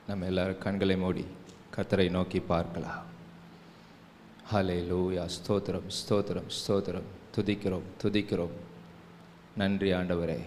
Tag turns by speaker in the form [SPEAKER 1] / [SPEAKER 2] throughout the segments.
[SPEAKER 1] நம்ம எல்லாரும் கண்களை மூடி கர்த்தரை நோக்கி பார்க்கலாம். ஹல்லேலூயா. ஸ்தோத்திரம் ஸ்தோத்திரம் ஸ்தோத்திரம். துதிக்கிறோம் துதிக்கிறோம். நன்றி ஆண்டவரே.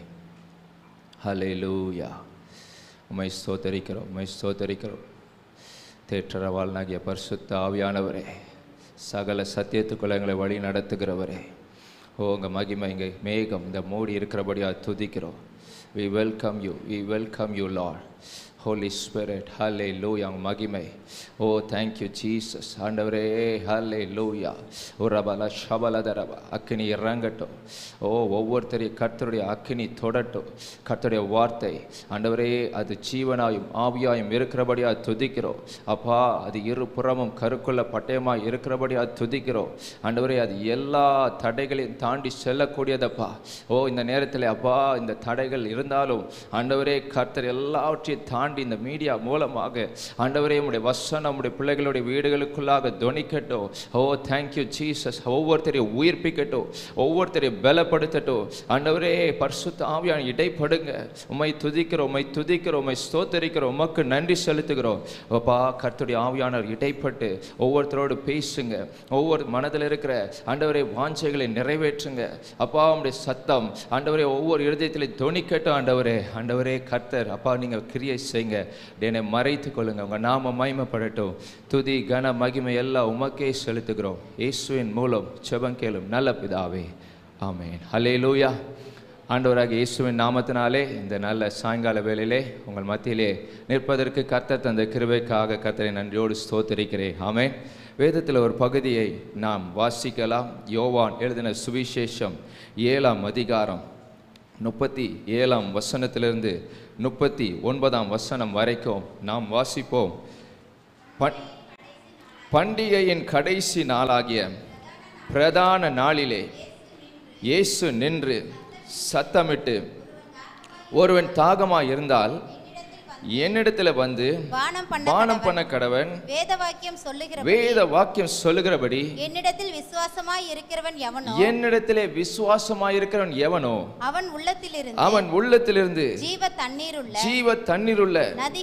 [SPEAKER 1] ஹல்லேலூயா. உம்மை ஸ்தோத்தரிக்கிறோம் உம்மை ஸ்தோத்தரிக்கிறோம். தேற்றரவாளனாகிய பரிசுத்த ஆவியானவரே, சகல சத்தியத்துக்குள்ள எங்களை வழி நடத்துகிறவரே, உங்கள் மகிமை இங்கே மேகம் இந்த மூடி இருக்கிறபடியாக துதிக்கிறோம். We welcome you Lord. Holy Spirit, hallelujah. மகிமை. ஓ thank you Jesus. ஆண்டவரே hallelujah. ஓ ரபல ஷபலதரப அக்கினி இறங்கட்டும். ஓ ஒவ்வொருத்தரையும் கர்த்தருடைய அக்கினி தொடட்டும். கர்த்தருடைய வார்த்தை ஆண்டவரே அது ஜீவனாயும் ஆவியாயும் இருக்கிறபடியாக துதிக்கிறோம். அப்பா அது இருபுறமும் கருக்குள்ள பட்டயமாக இருக்கிறபடியாக துதிக்கிறோம். ஆண்டவரே அது எல்லா தடைகளையும் தாண்டி செல்லக்கூடியதப்பா. ஓ இந்த நேரத்தில் அப்பா இந்த தடைகள் இருந்தாலும் ஆண்டவரே கர்த்தர் எல்லாவற்றையும் தாண்டி இந்த மீடியா மூலமாக ஆண்டவரே உம்முடைய வசனம் நம்முடைய பிள்ளைகளுடைய வீடுகளுக்குள்ளாக துணிக்கட்டும். ஓ தேங்க்யூ ஜீசஸ். ஒவ்வொருத்தரையும் உயிர்ப்பிக்கட்டும், ஒவ்வொருத்தரையும் பலப்படுத்தட்டும். ஆண்டவரே பரிசுத்த ஆவியான இடைப்படுங்க. உம்மை துதிக்கிறோம் உம்மை துதிக்கிறோம் உம்மை ஸ்தோத்தரிக்கிறோம். உமக்கு நன்றி செலுத்துகிறோம். அப்பா கர்த்தருடைய ஆவியானவர் இடைப்பட்டு ஒவ்வொருத்தரோடு பேசுங்க. ஒவ்வொரு மனதில் இருக்கிற ஆண்டவரே வாஞ்சைகளை நிறைவேற்றுங்க. அப்பா உம்முடைய சத்தம் ஆண்டவரே ஒவ்வொரு இருதயத்திலும் துணிக்கட்டும். ஆண்டவரே கர்த்தர் அப்பா நீங்கள் கிரியை செய்யுங்க. என்னை மறைத்து கொள்ளுங்க. உங்கள் நாம மகிமைப்படட்டும். துதி கன மகிமை எல்லாம் உமக்கே செலுத்துகிறோம். இயேசுவின் மூலம் ஜெபம் கேளும் நல்ல பிதாவே, ஆமென். ஹல்லேலூயா. ஆண்டவராகிய இயேசுவின் நாமத்தினாலே இந்த நல்ல சாயங்கால வேளையிலே உங்கள் மத்தியிலே நிற்பதற்கு கர்த்தர் தந்த கிருபைக்காக கர்த்தரை நன்றியோடு ஸ்தோத்திரிக்கிறேன். ஆமென். வேதத்தில் ஒரு பகுதியை நாம் வாசிக்கலாம். யோவான் எழுதின சுவிசேஷம் 7ஆம் அதிகாரம் 37ஆம் வசனத்திலிருந்து 39ஆம் வசனம் வரைக்கும் நாம் வாசிப்போம். பண்டிகையின் கடைசி நாளாகிய பிரதான நாளிலே இயேசு நின்று சத்தமிட்டு, ஒருவன் தாகமாய் இருந்தால் என்னிடத்தில் வந்து பானம் பண்ண கடவன். வேத வாக்கியம் சொல்லுகிறபடி
[SPEAKER 2] என்னிடத்தில் விசுவாசமாய் இருக்கிறவன் எவனோ அவன் உள்ளத்திலிருந்து ஜீவ தண்ணீருள்ள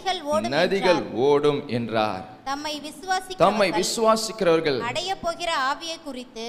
[SPEAKER 2] நதிகள் ஓடும் என்றார். தம்மை விசுவாசிக்கிறவர்கள் அடைய போகிற ஆவியை குறித்து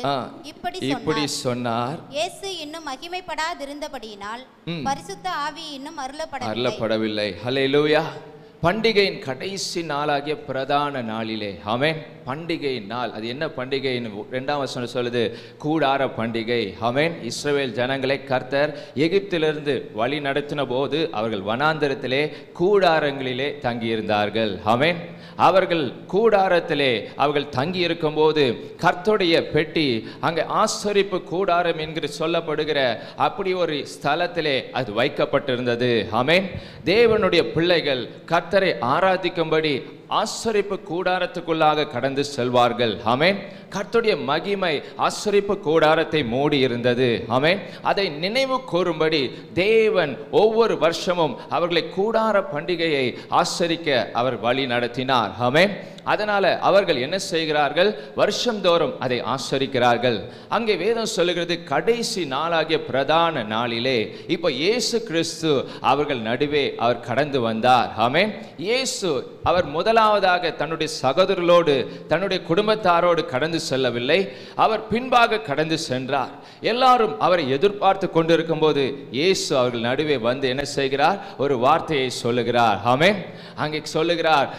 [SPEAKER 2] இப்படி சொன்னார். இயேசு இன்னும் மகிமைப்படாதிருந்தபடியினால் பரிசுத்த ஆவி இன்னும் அருளப்படவில்லை.
[SPEAKER 1] ஹல்லேலூயா. பண்டிகையின் கடைசி நாளாகிய பிரதான நாளிலே, ஆமென். பண்டிகை நாள். அது என்ன பண்டிகை? 2ஆம் வசனம் சொல்லுது, கூடார பண்டிகை. ஆமென். இஸ்ரவேல் ஜனங்களை கர்த்தர் எகிப்திலிருந்து வழி நடத்தின போது அவர்கள் வனாந்தரத்திலே கூடாரங்களிலே தங்கியிருந்தார்கள். ஆமென். அவர்கள் கூடாரத்திலே அவர்கள் தங்கி இருக்கும் போது கர்த்தருடைய பெட்டி அங்கே ஆசரிப்பு கூடாரம் என்று சொல்லப்படுகிற அப்படி ஒரு ஸ்தலத்திலே அது வைக்கப்பட்டிருந்தது. ஆமென். தேவனுடைய பிள்ளைகள் கர்த்தரை ஆராதிக்கும்படி ஆசரிப்பு கூடாரத்துக்குள்ளாக கடந்து செல்வார்கள். ஆமென். கர்த்தருடைய மகிமை ஆசரிப்பு கூடாரத்தை மூடி இருந்தது. ஆமென். அதை நினைவு கூறும்படி தேவன் ஒவ்வொரு வருஷமும் அவர்களை கூடார பண்டிகையை ஆசரிக்க அவர் வழி நடத்தினார். ஆமென். அதனால அவர்கள் என்ன செய்கிறார்கள்? வருஷந்தோறும் அதை ஆசரிக்கிறார்கள். அங்கே வேதம் சொல்லுகிறது, கடைசி நாளாகிய பிரதான நாளிலே இப்போ இயேசு கிறிஸ்து அவர்கள் நடுவே அவர் கடந்து வந்தார். ஆமென். இயேசு அவர் முதலாவதாக தன்னுடைய சகோதரர்களோடு தன்னுடைய குடும்பத்தாரோடு கடந்து செல்லவில்லை, அவர் பின்பாக கடந்து சென்றார். எல்லாரும் அவரை எதிர்பார்த்து கொண்டிருக்கும் போது இயேசு அவர்கள் நடுவே வந்து என்ன செய்கிறார்? ஒரு வார்த்தையை சொல்லுகிறார். ஆமென். அங்கே சொல்லுகிறார்,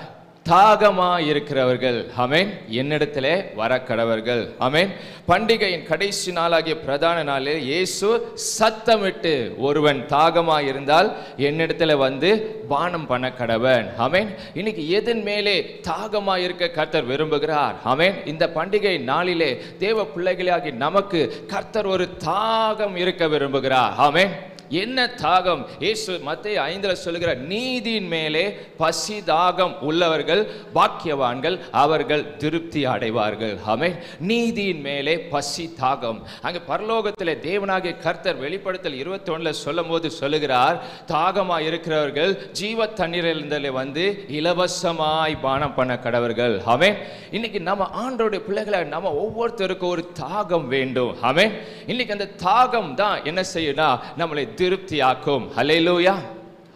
[SPEAKER 1] தாகமாயிருக்கிறவர்கள் ஆமென் என்னிடத்திலே வரக்கடவர்கள். ஆமென். பண்டிகையின் கடைசி நாளாகிய பிரதான நாளில் இயேசு சத்தமிட்டு, ஒருவன் தாகமாயிருந்தால் என்னிடத்துல வந்து பானம் பண்ண கடவன். ஆமென். இன்னைக்கு எதன் மேலே தாகமாயிருக்க கர்த்தர் விரும்புகிறார்? ஆமென். இந்த பண்டிகை நாளிலே தேவ பிள்ளைகளாகி நமக்கு கர்த்தர் ஒரு தாகம் இருக்க விரும்புகிறார். ஆமென். என்ன தாகம்? இயேசு மத்தேயு 5 சொல்லுகிற, நீதியின் மேலே பசி தாகம் உள்ளவர்கள் பாக்கியவான்கள், அவர்கள் திருப்தி அடைவார்கள். ஆமென். நீதியின் மேலே பசி தாகம். அங்கே பரலோகத்திலே தேவனாகிய கர்த்தர் வெளிப்படுத்தல் 21 சொல்லும் போது சொல்லுகிறார், தாகமாய் இருக்கிறவர்கள் ஜீவ தண்ணீரிலிருந்து வந்து இலவசமாய் பானம் பண்ண கடவர்கள். ஆமென். இன்னைக்கு நம்ம ஆண்டவருடைய பிள்ளைகளை நம்ம ஒவ்வொருத்தருக்கும் ஒரு தாகம் வேண்டும். ஆமென். இன்னைக்கு அந்த தாகம் தான் என்ன செய்யும்னா நம்மளை திருப்தியாக்கும். ஹல்லேலூயா.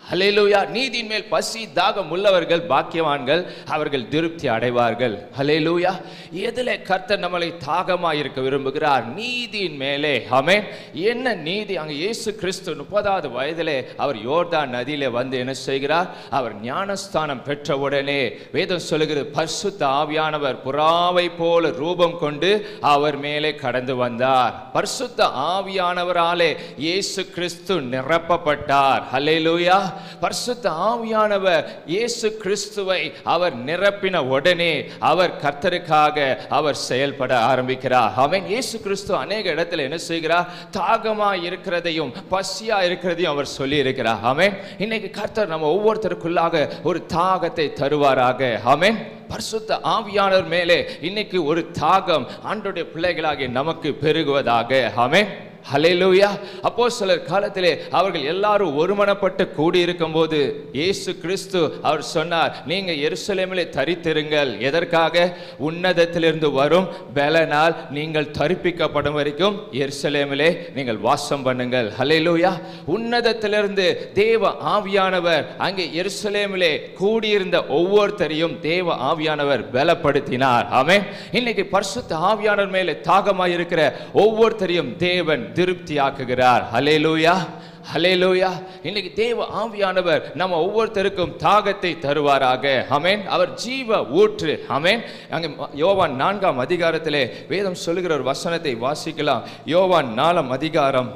[SPEAKER 1] ஹல்லேலூயா. நீதியின் மேல் பசி தாகம் உள்ளவர்கள் பாக்கியவான்கள், அவர்கள் திருப்தி அடைவார்கள். ஹல்லேலூயா. எதிலே கர்த்தர் நம்மளை தாகமாக இருக்க விரும்புகிறார்? நீதியின் மேலே. ஆமென். என்ன நீதி? அங்கே இயேசு கிறிஸ்து 30வது வயதிலே அவர் யோர்தான் நதியிலே வந்து என்ன செய்கிறார்? அவர் ஞானஸ்தானம் பெற்றவுடனே வேதம் சொல்லுகிறது, பரிசுத்த ஆவியானவர் புறாவை போல ரூபம் கொண்டு அவர் மேலே கடந்து வந்தார். பரிசுத்த ஆவியானவராலே இயேசு கிறிஸ்து நிரப்பப்பட்டார். ஹல்லேலூயா. பரிசுத்த ஆவியானவர் இயேசு கிறிஸ்துவை அவர் நிரப்பின உடனே அவர் கர்த்தருக்காக அவர் செயல்பட ஆரம்பிக்கிறார். ஆமென். இயேசு கிறிஸ்து அநேக இடத்துல என்ன செய்கிறார்? தாகமா இருக்கிறதையும் பசியா இருக்கிறதையும் அவர் சொல்லி இருக்கிறார். ஆமென். இன்னைக்கு கர்த்தர் நம்ம ஒவ்வொருத்தருக்குள்ளாக ஒரு தாகத்தை தருவாராக. ஆமென். பரிசுத்த ஆவியானவர் மேலே இன்னைக்கு ஒரு தாகம் ஆண்டவருடைய பிள்ளைகளாகிய நமக்கு பெருகுவதாக. ஆமென். ஹல்லேலூயா. அப்போஸ்தலர் காலத்திலே அவர்கள் எல்லாரும் ஒருமனப்பட்டு கூடியிருக்கும் போது இயேசு கிறிஸ்து அவர் சொன்னார், நீங்க எருசலேமிலே தரித்திருங்கள். எதற்காக? உன்னதத்திலிருந்து வரும் பலனால் நீங்கள் தரிப்பிக்கப்படும் வரைக்கும் எருசலேமிலே நீங்கள் வாசம் பண்ணுங்கள். ஹல்லேலூயா. உன்னதத்திலிருந்து தேவ ஆவியானவர் அங்கே எருசலேமிலே கூடியிருந்த ஒவ்வொருத்தரையும் தேவ ஆவியானவர் பலப்படுத்தினார். ஆமென். இன்னைக்கு பரிசுத்த ஆவியானவர் மேலே தாகமாய் இருக்கிற ஒவ்வொருத்தரையும் தேவன் திருப்தியாக்குகிறார். ஹல்லேலூயா. ஹல்லேலூயா. இன்னைக்கு தேவ ஆவியானவர் நம்ம ஒவ்வொருத்தருக்கும் தாகத்தை தருவாராக. ஆமென். அவர் ஜீவ ஊற்று. ஆமென். அங்கே யோவான் 4ஆம் அதிகாரத்திலே வேதம் சொல்லுகிற ஒரு வசனத்தை வாசிக்கலாம். யோவான் 4ஆம் அதிகாரம்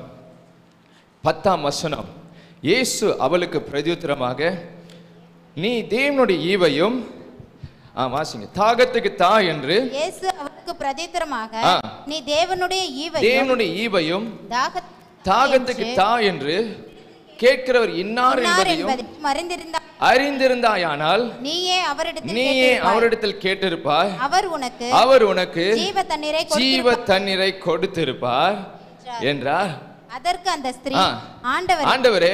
[SPEAKER 1] 10ஆம் வசனம். இயேசு அவளுக்கு பிரதியுத்தரமாக, நீ தேவனுடைய ஈவையும் வாசிங்க. தாகத்துக்கு தா என்று இயேசு அவருக்கு பிரதியுத்தரமாக, நீ தேவனுடைய ஈவையும் தாகத்துக்கு தா என்று கேட்கிறவர் இன்னார் என்பதையும் அறிந்திருந்தாயானால் நீயே அவரிடத்தில் கேட்டிருப்பாய், அவர் உனக்கு ஜீவ தண்ணீரை கொடுத்திருப்பார் என்றார். அதற்கு அந்த ஸ்திரீ, ஆண்டவரே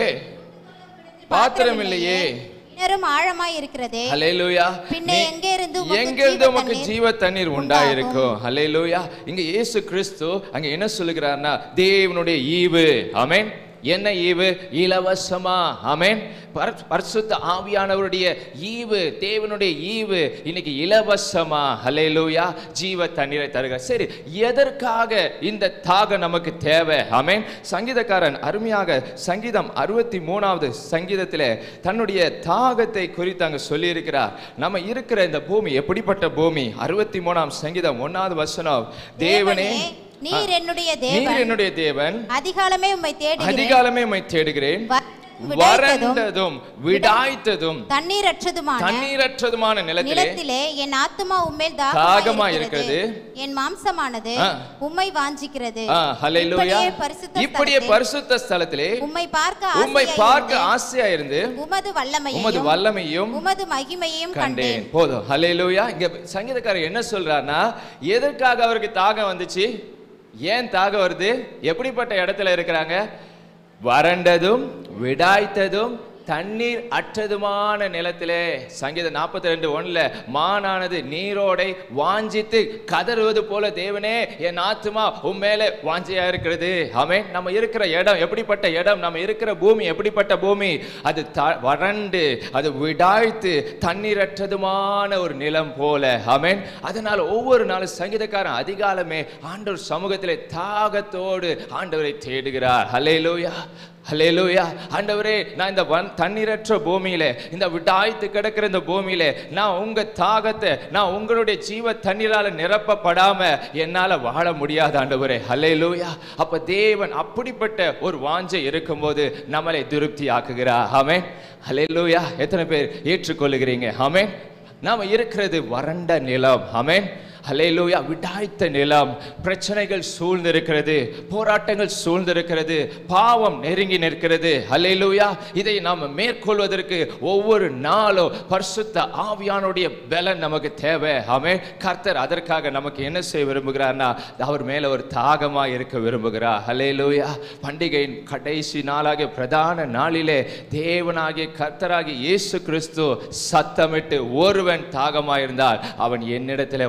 [SPEAKER 1] பாத்திரம் இல்லையே, ஆழமாய் இருக்கிறதே. ஹல்லேலூயா. பின்னே எங்கிருந்து உமக்கு ஜீவ தண்ணீர் உண்டாயிருக்கும். ஹல்லேலூயா. இங்க இயேசு கிறிஸ்து அங்க என்ன சொல்லுகிறார்னா, தேவனுடைய ஈவு. ஆமென். என்ன ஈவு? இலவசமா. ஆமென். பரிசுத்த ஆவியானவருடைய ஈவு, தேவனுடைய ஈவு இன்னைக்கு இலவசமா. ஹல்லேலூயா. ஜீவ தண்ணீரை தருகிறார். சரி, எதற்காக இந்த தாகம் நமக்கு தேவை? ஆமென். சங்கீதக்காரன் அருமையாக சங்கீதம் 63வது சங்கீதத்திலே தன்னுடைய தாகத்தை குறித்து அங்க சொல்லி இருக்கிறார். நம்ம இருக்கிற இந்த பூமி எப்படிப்பட்ட பூமி? 63ஆம் சங்கீதம் 1வது வசனம், தேவனே நீர் என்னுடைய தேவன், அதிகாலமே உம்மை தேடுகிறேன், வறண்டதும் விடாய்த்ததும் தண்ணீரற்றதுமான நிலத்திலே என் ஆத்துமா உம்மேல் தாகமாய் இருக்கிறது, என் மாம்சமானது உம்மை வாஞ்சிக்கிறது. ஹல்லேலூயா. இப்படியே பரிசுத்த ஸ்தலத்திலே உம்மை பார்க்க ஆசையா இருந்து உமது வல்லமையும் உமது மகிமையும் கண்டேன். போதும். ஹல்லேலூயா. இங்க சங்கீதக்காரர் என்ன சொல்றாருன்னா, எதற்காக அவருக்கு தாகம் வந்துச்சு? ஏன் தாகம் வருது? எப்படிப்பட்ட இடத்துல இருக்கிறாங்க? வறண்டதும் விடாய்த்ததும் தண்ணீர் அற்றதுமான நிலத்திலே. சங்கீதம் 42:1 மானானது நீரோடை வாஞ்சித்து கதறுவது போல தேவனே என் ஆத்துமா உம்மேலே வாஞ்சியா இருக்கிறது. ஆமென். நம்ம இருக்கிற இடம் எப்படிப்பட்ட இடம்? நம்ம இருக்கிற பூமி எப்படிப்பட்ட பூமி? அது வறண்டு அது விடாய்த்து தண்ணீரற்றதுமான ஒரு நிலம் போல. ஆமென். அதனால ஒவ்வொரு நாளும் சங்கீதக்காரன் அதிகாலமே ஆண்டவர் சமூகத்திலே தாகத்தோடு ஆண்டவரை தேடுகிறார். ஹல்லேலூயா. ஹல்லேலூயா. ஆண்டவரே, நான் இந்த தண்ணீரற்ற பூமியிலே, இந்த விடாய்த்து கிடக்கிற இந்த பூமியிலே நான் உங்க தாகத்தை, நான் உங்களுடைய ஜீவ தண்ணீரால நிரப்பப்படாம என்னால வாழ முடியாது ஆண்டவரே. ஹல்லேலூயா. அப்ப தேவன் அப்படிப்பட்ட ஒரு வாஞ்சை இருக்கும்போது நம்மளை திருப்தி ஆக்குகிறார். ஆமென். ஹல்லேலூயா. எத்தனை பேர் ஏற்றுக்கொள்ளுகிறீங்க? ஆமென். நாம இருக்கிறது வறண்ட நிலம். ஆமென். ஹல்லேலூயா. விடாய்த்த நிலம். பிரச்சனைகள் சூழ்ந்திருக்கிறது, போராட்டங்கள் சூழ்ந்திருக்கிறது, பாவம் நெருங்கி நிற்கிறது. ஹல்லேலூயா. இதை நாம் மேற்கொள்வதற்கு ஒவ்வொரு நாளும் பரிசுத்த ஆவியானுடைய பலன் நமக்கு தேவை. ஆமென். கர்த்தர் அதற்காக நமக்கு என்ன செய்ய விரும்புகிறார்னா, அவர் மேல ஒரு தாகமா இருக்க விரும்புகிறார். ஹல்லேலூயா. பண்டிகையின் கடைசி நாளாகிய பிரதான நாளிலே தேவனாகிய கர்த்தராகிய இயேசு கிறிஸ்து சத்தமிட்டு, ஒருவன் தாகமாயிருந்தால் அவன் என்னிடத்திலே வர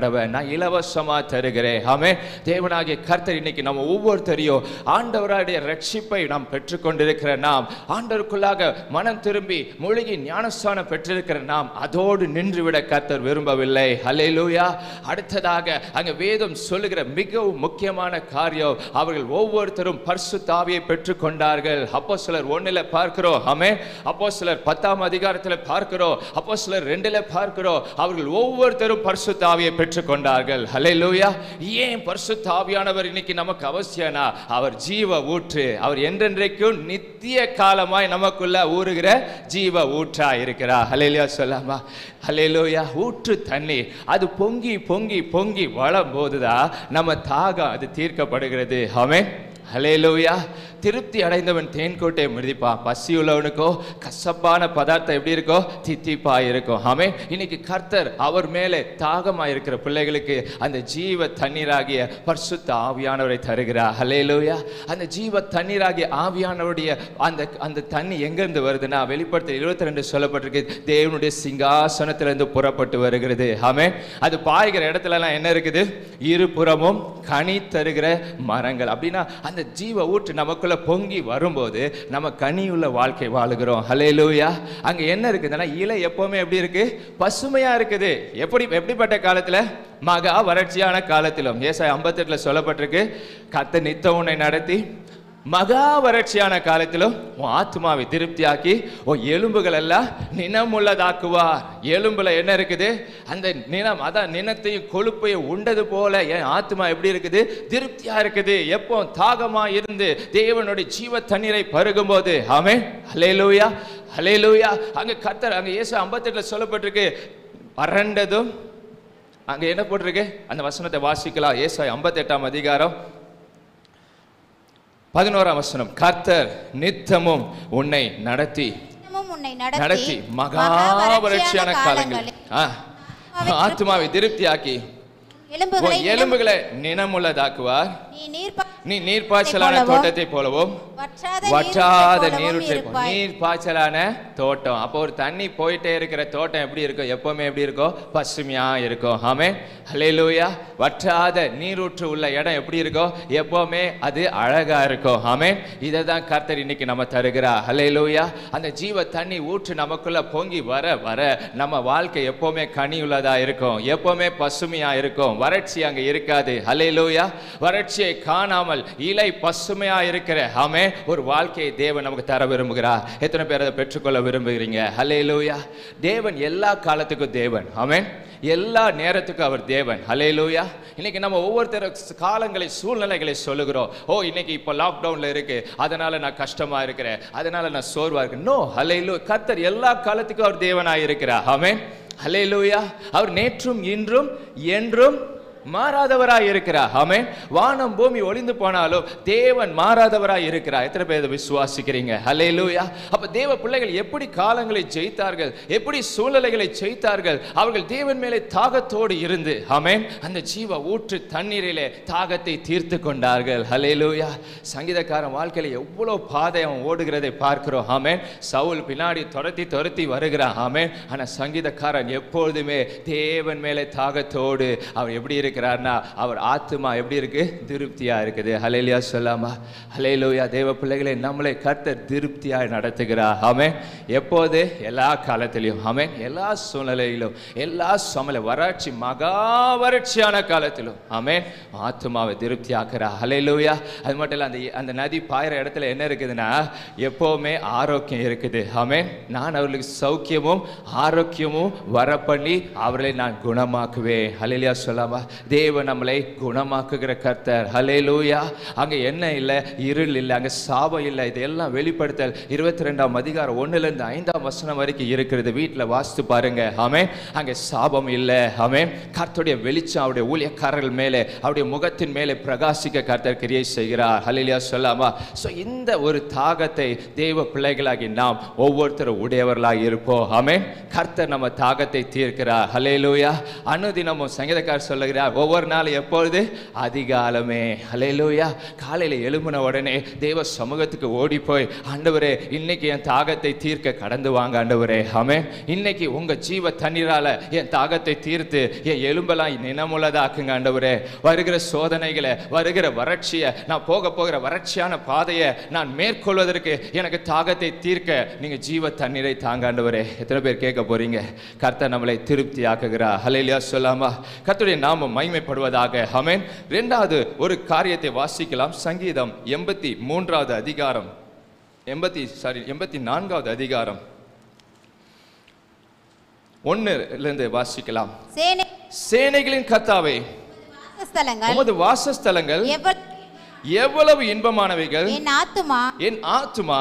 [SPEAKER 1] கடவை, நான் இலவசமா தருகிறேன். ஆமென். தேவனாகிய கர்த்தர் இன்னைக்கு நம்ம ஒவ்வொருத்தரையும் ஆண்டவருடைய ரட்சிப்பை நாம் பெற்றுக்கொண்டிருக்கிற நாம், ஆண்டவருக்குள்ளாக மனம் திரும்பி மூழ்கி ஞானஸ்தானம் பெற்றிருக்கிற நாம் அதோடு நின்றுவிட கர்த்தர் விரும்பவில்லை. ஹல்லேலூயா. அடுத்ததாக அங்க வேதம் சொல்லுகிற மிகவும் முக்கியமான காரியம், அவர்கள் ஒவ்வொருத்தரும் பரிசுத்த ஆவியை பெற்றுக்கொண்டார்கள். அப்போஸ்தலர் 1 பார்க்கிறோம். ஆமென். அப்போஸ்தலர் 10 அதிகாரத்தில் பார்க்கிறோம். அப்போஸ்தலர் 2 பார்க்கிறோம். அவர்கள் ஒவ்வொருத்தரும் பரிசுத்த ஆவியை பெற்றுக்கொண்டார்கள். ஹல்லேலூயா. ஏன் பரிசுத்த ஆவியானவர் இன்னைக்கு நமக்கு அவசியம்னா, அவர் ஜீவ ஊற்று. அவர் என்றென்றைக்கும் நித்திய காலமாய் நமக்குள்ள ஊறுகிற ஜீவ ஊற்றா இருக்கிறார். ஹல்லேலூயா சொல்லாமா? ஹல்லேலூயா. ஊற்று தண்ணீர் அது பொங்கி பொங்கி பொங்கி வளம் போதுதான் நம்ம தாகம் அது தீர்க்கப்படுகிறது. ஆமென். ஹல்லேலூயா. திருப்தி அடைந்தவன் தேன்கோட்டை மிதிப்பான். பசி உள்ளவனுக்கோ கசப்பான பதார்த்தம் எப்படி இருக்கோ தித்திப்பா இருக்கும். ஆமென். இன்னைக்கு கர்த்தர் அவர் மேலே தாகமா இருக்கிற பிள்ளைகளுக்கு அந்த ஜீவ தண்ணீராகிய பரிசுத்த ஆவியானவரை தருகிறார். ஹல்லேலூயா. அந்த ஜீவ தண்ணீராகிய ஆவியானவருடைய அந்த தண்ணி எங்கிருந்து வருதுன்னா, வெளிப்படுத்தல் 22 சொல்லப்பட்டிருக்கு, தேவனுடைய சிங்காசனத்திலிருந்து புறப்பட்டு வருகிறது. ஆமென். அது பாய்கிற இடத்துல எல்லாம் என்ன இருக்குது? இருபுறமும் கனி தருகிற மரங்கள். அப்படின்னா அந்த ஜீவ ஊற்று நமக்குள்ள பொங்கி வரும்போது நம்ம கனியுள்ள வாழ்க்கை வாழுகிறோம். ஹல்லேலூயா. அங்க என்ன இருக்குதுன்னா, இலை எப்பவுமே எப்படி இருக்கு? பசுமையா இருக்குது. எப்படிப்பட்ட காலத்துல? மகா வறட்சியான காலத்திலும். ஏசாயா 58 சொல்லப்பட்டிருக்கு, கர்த்தர் நித்தம் உன்னை நடத்தி மகா வறட்சியான காலத்திலும் உன் ஆத்மாவை திருப்தியாக்கி உன் எலும்புகள் எல்லாம் நினமுள்ளதாக்குவார். எலும்புல என்ன இருக்குது? அந்த நினம், அதான் நினத்தையும் கொழுப்பையும் உண்டது போல என் ஆத்மா எப்படி இருக்குது? திருப்தியா இருக்குது. எப்போ தாகமா இருந்து தேவனுடைய ஜீவ தண்ணீரை பருகும் போது. ஆமென். ஹல்லேலூயா. ஹல்லேலூயா. அங்க கர்த்தர் அங்க ஏசாயா 58 சொல்லப்பட்டிருக்கு, வறண்டதும். அங்க என்ன போட்டிருக்கு? அந்த வசனத்தை வாசிக்கலாம். ஏசாயா 58 அதிகாரம் 11 வசனம். கர்த்தர் நித்தமும் உன்னை நடத்தி மகா வறட்சியான காலங்களில் ஆத்மாவை திருப்தியாக்கி எலும்புகளை நினமுள்ளதாக்குவார். நீ நீர்ப்பாய்ச்சலான தோட்டத்தை போலவும் வற்றாத நீர்ப்பாய்ச்சலான தோட்டம். அப்போ ஒரு தண்ணி போயிட்டே இருக்கிற தோட்டம் எப்படி இருக்கும்? எப்பவுமே எப்படி இருக்கும்? பசுமையா இருக்கும். ஆமென். ஹல்லேலூயா. வற்றாத நீரூற்று உள்ள இடம் எப்படி இருக்கும்? எப்பவுமே அது அழகா இருக்கும். ஆமென். இதை தான் கர்த்தர் இன்னைக்கு நம்ம தருகிறார். ஹல்லேலூயா. அந்த ஜீவ தண்ணி ஊற்று நமக்குள்ள பொங்கி வர வர நம்ம வாழ்க்கை எப்பவுமே கனி உள்ளதா இருக்கும். எப்பவுமே பசுமையா இருக்கும். வறட்சி அங்க இருக்காது. ஹல்லேலூயா. வறட்சியை காணாமல் இலை பசுமையா இருக்கிற ஆமென் ஒரு வாழ்க்கையை தேவன் நமக்கு தர விரும்புகிறார். எத்தனை பேர் அதை பெற்றுக்கொள்ள விரும்புகிறீங்க? ஹல்லேலூயா. தேவன் எல்லா காலத்துக்கும் தேவன். ஆமென். எல்லா நேரத்துக்கும் அவர் தேவன். ஹல்லேலூயா. இன்னைக்கு நம்ம ஒவ்வொருத்தர காலங்களை சூழ்நிலைகளை சொல்லுகிறோம். ஓ இன்னைக்கு இப்போ லாக்டவுன்ல இருக்கு, அதனால நான் கஷ்டமா இருக்கிறேன், அதனால நான் சோர்வா இருக்கேன். நோ. ஹல்லேலூயா. கர்த்தர் எல்லா காலத்துக்கும் அவர் தேவனாய் இருக்கிறார். ஆமென். ஹல்லேலூயா. அவர் நேற்றும் இன்றும் என்றும் மாறாதவராய் இருக்கிறார். ஆமென். வானம் பூமி ஒளிந்து போனாலும் தேவன் மாறாதவராய் இருக்கிறார். எத்தனை பேர் விசுவாசிக்கிறீங்க? ஹல்லேலூயா. அப்ப தேவ பிள்ளைகள் எப்படி காலங்களை ஜெயித்தார்கள், எப்படி சூழ்நிலைகளை ஜெயித்தார்கள்? அவர்கள் தேவன் மேலே தாகத்தோடு இருந்து ஆமென் அந்த ஜீவ ஊற்று தண்ணீரிலே தாகத்தை தீர்த்து கொண்டார்கள். ஹல்லேலூயா. சங்கீதக்காரன் வாழ்க்கையில எவ்வளவு பாதை அவன் ஓடுகிறதை பார்க்கிறோம். ஆமென். சவுல் பின்னாடி துரத்தி வருகிறான். ஆமென். ஆனா சங்கீதக்காரன் எப்பொழுதுமே தேவன் மேலே தாகத்தோடு அவர் எப்படி இருக்கிறார்னா, அவர் ஆத்மா எப்படி இருக்கு? திருப்தியா இருக்குது. ஹல்லேலூயா சொல்லாமா? ஹல்லேலூயா. தேவ பிள்ளைகளை நம்மளை கர்த்தர் திருப்தியாய் நடத்துகிறார். ஆமென். எப்போது? எல்லா காலத்திலும். ஆமென். எல்லா சூழ்நிலையிலும், எல்லா வறட்சி மகா வறட்சியான காலத்திலும் ஆமென் ஆத்மாவை திருப்தியாக்குறார். ஹல்லேலூயா. அது மட்டும் இல்ல, அந்த நதி பாயிற இடத்துல என்ன இருக்குதுன்னா எப்பவுமே ஆரோக்கியம் இருக்குது. ஆமென். நான் அவர்களுக்கு சௌக்கியமும் ஆரோக்கியமும் வர பண்ணி அவர்களை நான் குணமாக்குவேன். ஹல்லேலூயா சொல்லாமா? தேவன் நம்மளை குணமாக்குகிற கர்த்தர். ஹல்லேலூயா. அங்க என்ன இல்லை? இருள் இல்லை, அங்க சாபம் இல்லை. இதெல்லாம் வெளிப்படுத்தல் 22 அதிகாரம் 1 5 வசனம் வரைக்கும் இருக்கிறது. வீட்டில் வாசித்து பாருங்க. ஆமென். அங்க சாபம் இல்லை. ஆமென். கர்த்தருடைய வெளிச்சம் அவருடைய ஊழியக்காரர்கள் மேலே, அவருடைய முகத்தின் மேலே பிரகாசிக்க கர்த்தர் கிரியை செய்கிறார். ஹல்லேலூயா சொல்லாமா? சோ இந்த ஒரு தாகத்தை தேவ பிள்ளைகளாகி நாம் ஒவ்வொருத்தரும் உடையவர்களாக இருப்போம். ஆமென். கர்த்தர் நம்ம தாகத்தை தீர்க்கிறார். ஹல்லேலூயா. அனுதினமும் சங்கீதக்காரர் சொல்லுகிறார், ஒவ்வொரு நாள் எப்பொழுது? அதிகாலமே. ஹல்லேலூயா. காலையில எழும்பின உடனே தேவ சமூகத்துக்கு ஓடி போய், ஆண்டவரே இன்னைக்கு என் தாகத்தை தீர்க்க கடந்து வாங்க ஆண்டவரே. ஆமென். இன்னைக்கு உங்க ஜீவ தண்ணீரால என் தாகத்தை தீர்த்து என் எலும்பெல்லாம் நினமுள்ளதாக்குங்க ஆண்டவரே. வருகிற சோதனைகளை, வருகிற வறட்சியை, நான் போகிற வறட்சியான பாதையை நான் மேற்கொள்வதற்கு எனக்கு தாகத்தை தீர்க்க நீங்க ஜீவ தண்ணீரை தாங்க ஆண்டவரே. எத்தனை பேர் கேட்க போறீங்க? கர்த்தர் நம்மளை திருப்தி ஆக்குகிறார். ஹல்லேலூயா சொல்லாமா? கர்த்தருடைய நாமம் மகிமைப்படுவதாக. ஆமென். இரண்டாவது ஒரு காரியத்தை வாசிக்கலாம். சங்கீதம் 83வது அதிகாரம், 84வது அதிகாரம் 1 வாசிக்கலாம். சேனைகளின் கர்த்தாவே, உமது வாசஸ்தலங்கள் எவ்வளவு இன்பமானவைகள். என் ஆத்துமா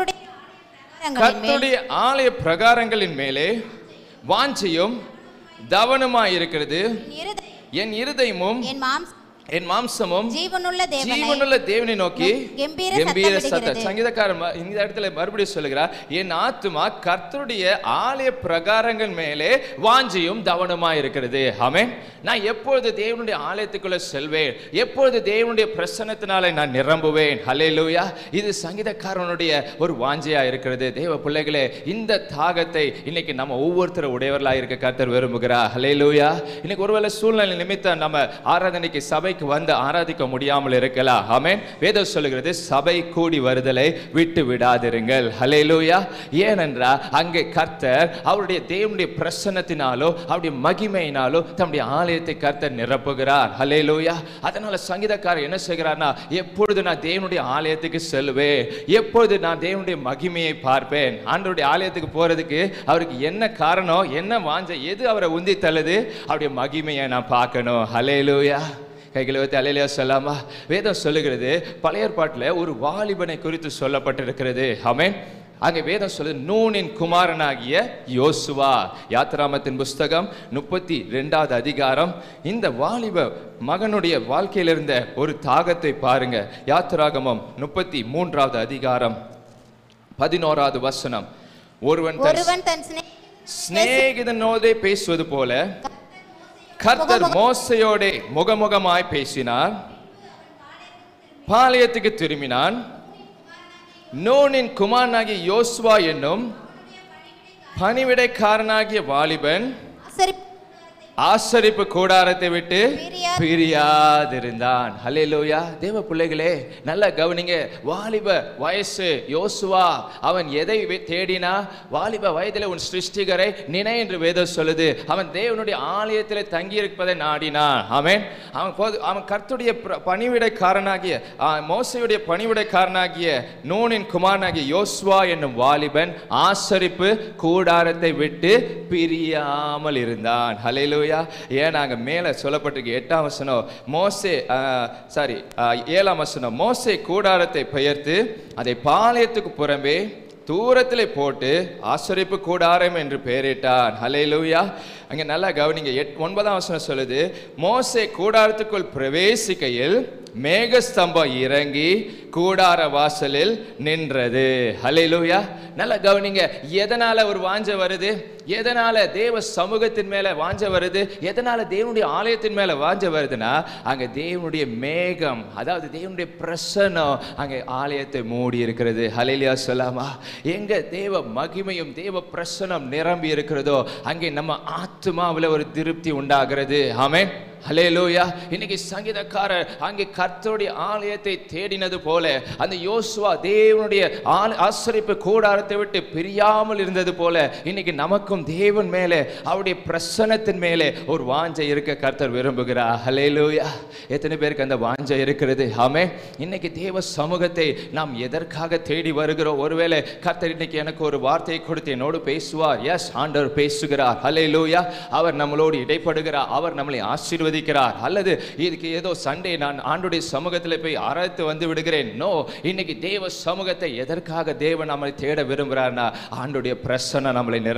[SPEAKER 1] கர்த்தருடைய ஆலய பிரகாரங்களின் மேலே வாஞ்சையும் தவனமாய் இருக்கிறது. என் இருதயமும் என் மாம்சமும் ஜீவனுள்ள தேவனை நோக்கி கம்பீர சத்தம். சங்கீதக்காரன் இந்த இடத்துல மறுபடியும் சொல்லுகிறார், என் ஆத்துமா கர்த்தருடைய ஆலய பிரகாரங்கள் மேலே வாஞ்சையும் தவனமாய் இருக்கிறது. ஆமென். நான் எப்பொழுது தேவனுடைய ஆலயத்துக்குள்ள செல்வேன், எப்பொழுது தேவனுடைய பிரசன்னத்தினாலே நான் நிரம்புவேன். ஹல்லேலூயா. இது சங்கீதக்காரனுடைய ஒரு வாஞ்சையா இருக்கிறது. தேவ பிள்ளைகளே, இந்த தாகத்தை இன்னைக்கு நம்ம ஒவ்வொருத்தரும் உடையவர்களாக இருக்க கர்த்தர் விரும்புகிறார். ஹல்லேலூயா. இன்னைக்கு ஒருவேளை சூழ்நிலை நிமித்தம் நம்ம ஆராதனைக்கு சபை வந்து ஆராதிக்க முடியாமல் இருக்கலாம். ஆமென். வேதம் சொல்லுகிறது, சபை கூடி வருதலை விட்டு விடாதிருங்கள். ஹல்லேலூயா. ஏனென்றால் அங்கே கர்த்தர் அவருடைய தேவனுடைய பிரசன்னத்தினாலோ அவருடைய மகிமையினாலோ தம்முடைய ஆலயத்தை கர்த்தர் நிரப்புகிறார். ஹல்லேலூயா. அதனால சங்கீதக்காரர் என்ன செய்கிறார்னா, எப்பொழுது நான் தேவனுடைய ஆலயத்துக்கு செல்வேன், எப்பொழுது நான் தேவனுடைய மகிமையை பார்ப்பேன். ஆண்டவருடைய ஆலயத்துக்கு போறதுக்கு அவருக்கு என்ன காரணம், என்ன வாஞ்சை, எது அவரை உந்தி தள்ளுது? அவருடைய மகிமையை நான் பார்க்கணும். ஹல்லேலூயா. கைகளை வைத்து அல்லேலூயா சொல்லாமா? வேதம் சொல்லுகிறது, பழைய ஏற்பாட்டில் ஒரு வாலிபனை குறித்து சொல்லப்பட்டிருக்கிறது. ஆமென். அங்கே வேதம் சொல்லுது, நூனின் குமாரனாகிய யோசுவா. யாத்திராமத்தின் புஸ்தகம் 32வது அதிகாரம். இந்த வாலிப மகனுடைய வாழ்க்கையில் இருந்த ஒரு தாகத்தை பாருங்க. யாத்திராகமம் 33வது அதிகாரம் 11வது வசனம். ஒருவன் தன் சிநேகிதனோடே பேசுவது போல கர்த்தர் மோசேயோடே முகமுகமாய் பேசினார். பாளையத்துக்கு திரும்பினான். நூனின் குமாரனாகிய யோசுவா என்னும் பணிவிடைக்காரனாகிய வாலிபன் ஆசரிப்பு கூடாரத்தை விட்டு பிரியாதிருந்தான். ஹல்லேலூயா. தேவ பிள்ளைகளே, நல்லா கவனிங்க. வாலிப வயசு யோசுவா, அவன் எதை தேடினா? வாலிப வயதில் உன் சிருஷ்டிகரை நினை என்று வேதம் சொல்லுது. அவன் தேவனுடைய ஆலயத்தில் தங்கி இருப்பதை நாடினான். ஆமென். அவன் கர்த்தருடைய பணிவிடைக்காரனாகிய மோசேயுடைய பணிவிடைக்காரனாகிய நூனின் குமாரனாகிய யோசுவா என்னும் வாலிபன் ஆசரிப்பு கூடாரத்தை விட்டு பிரியாமல் இருந்தான். ஹல்லேலூயா. ஏன் அங்க மேல சொல்லப்பட்டிருக்கு 8ஆம் வசனம், மோசே 7ஆம் வசனம், மோசே கூடாரத்தை பெயர்த்து அதை பாளையத்துக்கு புறம்பே தூரத்தில் போட்டு ஆசரிப்பு கூடாரம் என்று பெயரிட்டான். ஹல்லேலூயா. அங்க நல்லா கவனிங்க. 9ஆம் வசனம் சொல்லுது, மோசே கூடாரத்துக்குள் பிரவேசிக்கையில் மேகஸ்தம்பம் இறங்கி கூடார வாசலில் நின்றது. ஹல்லேலூயா. நல்லா கவனிங்க. எதனால ஒரு வாஞ்சை வருது? எதனால தேவ சமூகத்தின் மேல வாஞ்சை வருது? எதனால தேவனுடைய ஆலயத்தின் மேல வாஞ்சை வருதுன்னா, அங்க தேவனுடைய மேகம், அதாவது தேவனுடைய பிரசன்னம் அங்க ஆலயத்தை மூடி இருக்கிறது. ஹல்லேலூயா சொல்லாமா? எங்க தேவ மகிமையும் தேவ பிரசன்னம் நிரம்பி இருக்கிறதோ அங்கே நம்ம ஆத்துமாவில் ஒரு திருப்தி உண்டாகிறது. ஆமென். ஹல்லேலூயா. இன்னைக்கு சங்கீதக்காரர் அங்கே கர்த்தருடைய ஆலயத்தை தேடினது போல அந்த யோசுவா தேவனுடைய ஆசரிப்பு கூடாரத்தை விட்டு பிரியாமல் இருந்தது போல இன்னைக்கு நமக்கும் தேவன் மேலே அவருடைய பிரசன்னத்தின் மேலே ஒரு வாஞ்சை இருக்க கர்த்தர் விரும்புகிறார். ஹல்லேலூயா. எத்தனை பேருக்கு அந்த வாஞ்சை இருக்கிறது? ஆமென். இன்னைக்கு தேவ சமூகத்தை நாம் எதற்காக தேடி வருகிறோம்? ஒருவேளை கர்த்தர் இன்னைக்கு எனக்கு ஒரு வார்த்தையை கொடுத்து என்னோடு பேசுவார். எஸ், ஆண்டவர் பேசுகிறார். ஹல்லேலூயா. அவர் நம்மளோடு இடைப்படுகிறார். அவர் நம்மளை ஆசீர்வதிக்கிறார். அல்லது இதுக்கு ஏதோ சண்டே நான் ஆண்டுடைய சமூகத்தில் போய் ஆராய்த்து வந்து விடுகிறேன். நோ, இன்னைக்கு தேவ சமூகத்தை எதற்காக தேவன் நம்மளை தேட விரும்புகிறார்னா, ஆண்டுடைய பிரசன்னம் நம்மளை நிரப்ப வேண்டும்.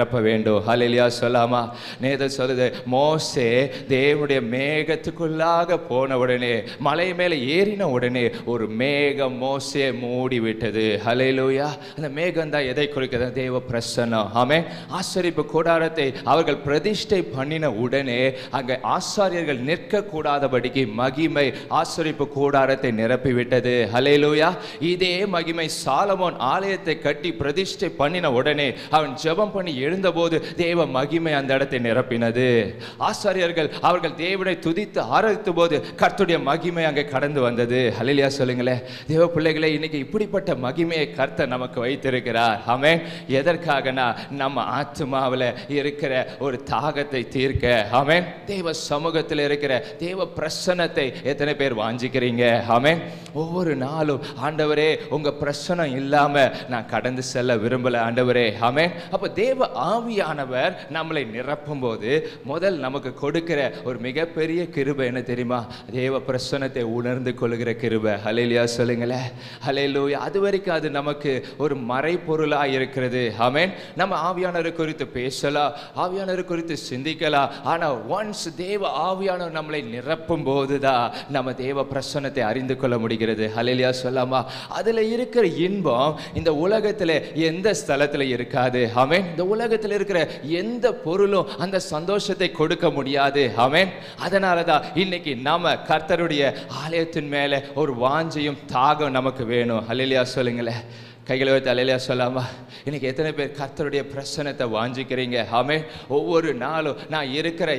[SPEAKER 1] வேண்டும். ஹல்லேலூயா சொல்லாமா? நேத சொல்லுது, மோசே தேவனுடைய மேகத்துக்குள்ளாக போன உடனே, மலை மேலே ஏறின உடனே ஒரு மேகம் மோசே மூடி விட்டது. ஹல்லேலூயா. அந்த மேகம் தான் எதை குறிக்கிறது? தேவ பிரசன்னம். ஆமென். ஆசரிப்பு கூடாரத்தை அவர்கள் பிரதிஷ்டை பண்ணின உடனே அங்கே ஆசாரியர்கள் நிற்க கூடாதபடிக்கு மகிமை ஆசரிப்பு கூடாரத்தை நிரப்பிவிட்டது. ஹல்லேலூயா. இதே மகிமை சாலமோன் ஆலயத்தை கட்டி பிரதிஷ்டை பண்ணின உடனே அவன் ஜெபம் பண்ணி எழுந்தபோது தேவ மகிமை அந்த இடத்தை நிரப்பினது. ஆசாரியர்கள் அவர்கள் தேவனை துதித்து ஆராதித்த போது கர்த்தருடைய மகிமை அங்கே கடந்து வந்தது. ஹல்லேலூயா சொல்லுங்களேன். தேவ பிள்ளைகளே, இன்னைக்கு இப்படிப்பட்ட மகிமையை கர்த்தர் நமக்கு வைத்திருக்கிறார். ஆமென். எதற்காகனா நம்ம ஆத்துமாவில் இருக்கிற ஒரு தாகத்தை தீர்க்க. ஆமென். தேவ சமூகத்தில் இருக்கிற தேவ பிரசன்னத்தை எத்தனை பேர் வாஞ்சிக்கிறீங்க? ஆமென். ஒவ்வொரு நாளும் ஆண்டவரே உங்க பிரசன்னம் இல்லாம நான் கடந்து செல்ல விரும்பல ஆண்டவரே. ஆமென். அப்ப தேவ ஆவியானவர் நம்மளை நிரப்பும் போது முதல் நமக்கு கொடுக்கிற ஒரு மிகப்பெரிய கிருபை என்ன தெரியுமா? தேவ பிரசன்னத்தை உணர்ந்து கொள்கிற கிருபை. ஹல்லேலூயா சொல்லுங்களேன். ஹல்லேலூயா. அது வரைக்கும் அது நமக்கு ஒரு மறைபொருளா இருக்கிறது. ஆமென். நம்ம ஆவியானவர் குறித்து பேசலாம், ஆவியானவர் குறித்து சிந்திக்கலாம். ஆனா ஒன்ஸ் தேவ ஆவியானவர் நம்மளை நிரப்பும் போதுதான் நம்ம தேவ பிரசன்னத்தை அறிந்து கொள்ள முடிகிறது. ஹல்லேலூயா சொல்லாமா? அதுல இருக்கிற இன்பம் இந்த உலகத்துல எந்த ஸ்தலத்துல இருக்காது. ஆமென். இந்த உலகத்துல இருக்கிற எந்த பொருளும் அந்த சந்தோஷத்தை கொடுக்க முடியாது. ஆமென். அதனாலதான் இன்னைக்கு நாம கர்த்தருடைய ஆலயத்தின் மேல ஒரு வாஞ்சையும் தாகம் நமக்கு வேணும். ஹல்லேலூயா சொல்லுங்களேன். கைகளை வைத்து அல்லேலூயா சொல்லாமா? இன்னைக்கு எத்தனை பேர் கர்த்தருடைய பிரசன்னத்தை வாஞ்சிக்கிறீங்க? ஆமென். ஒவ்வொரு நாளும் நான் இருக்கிற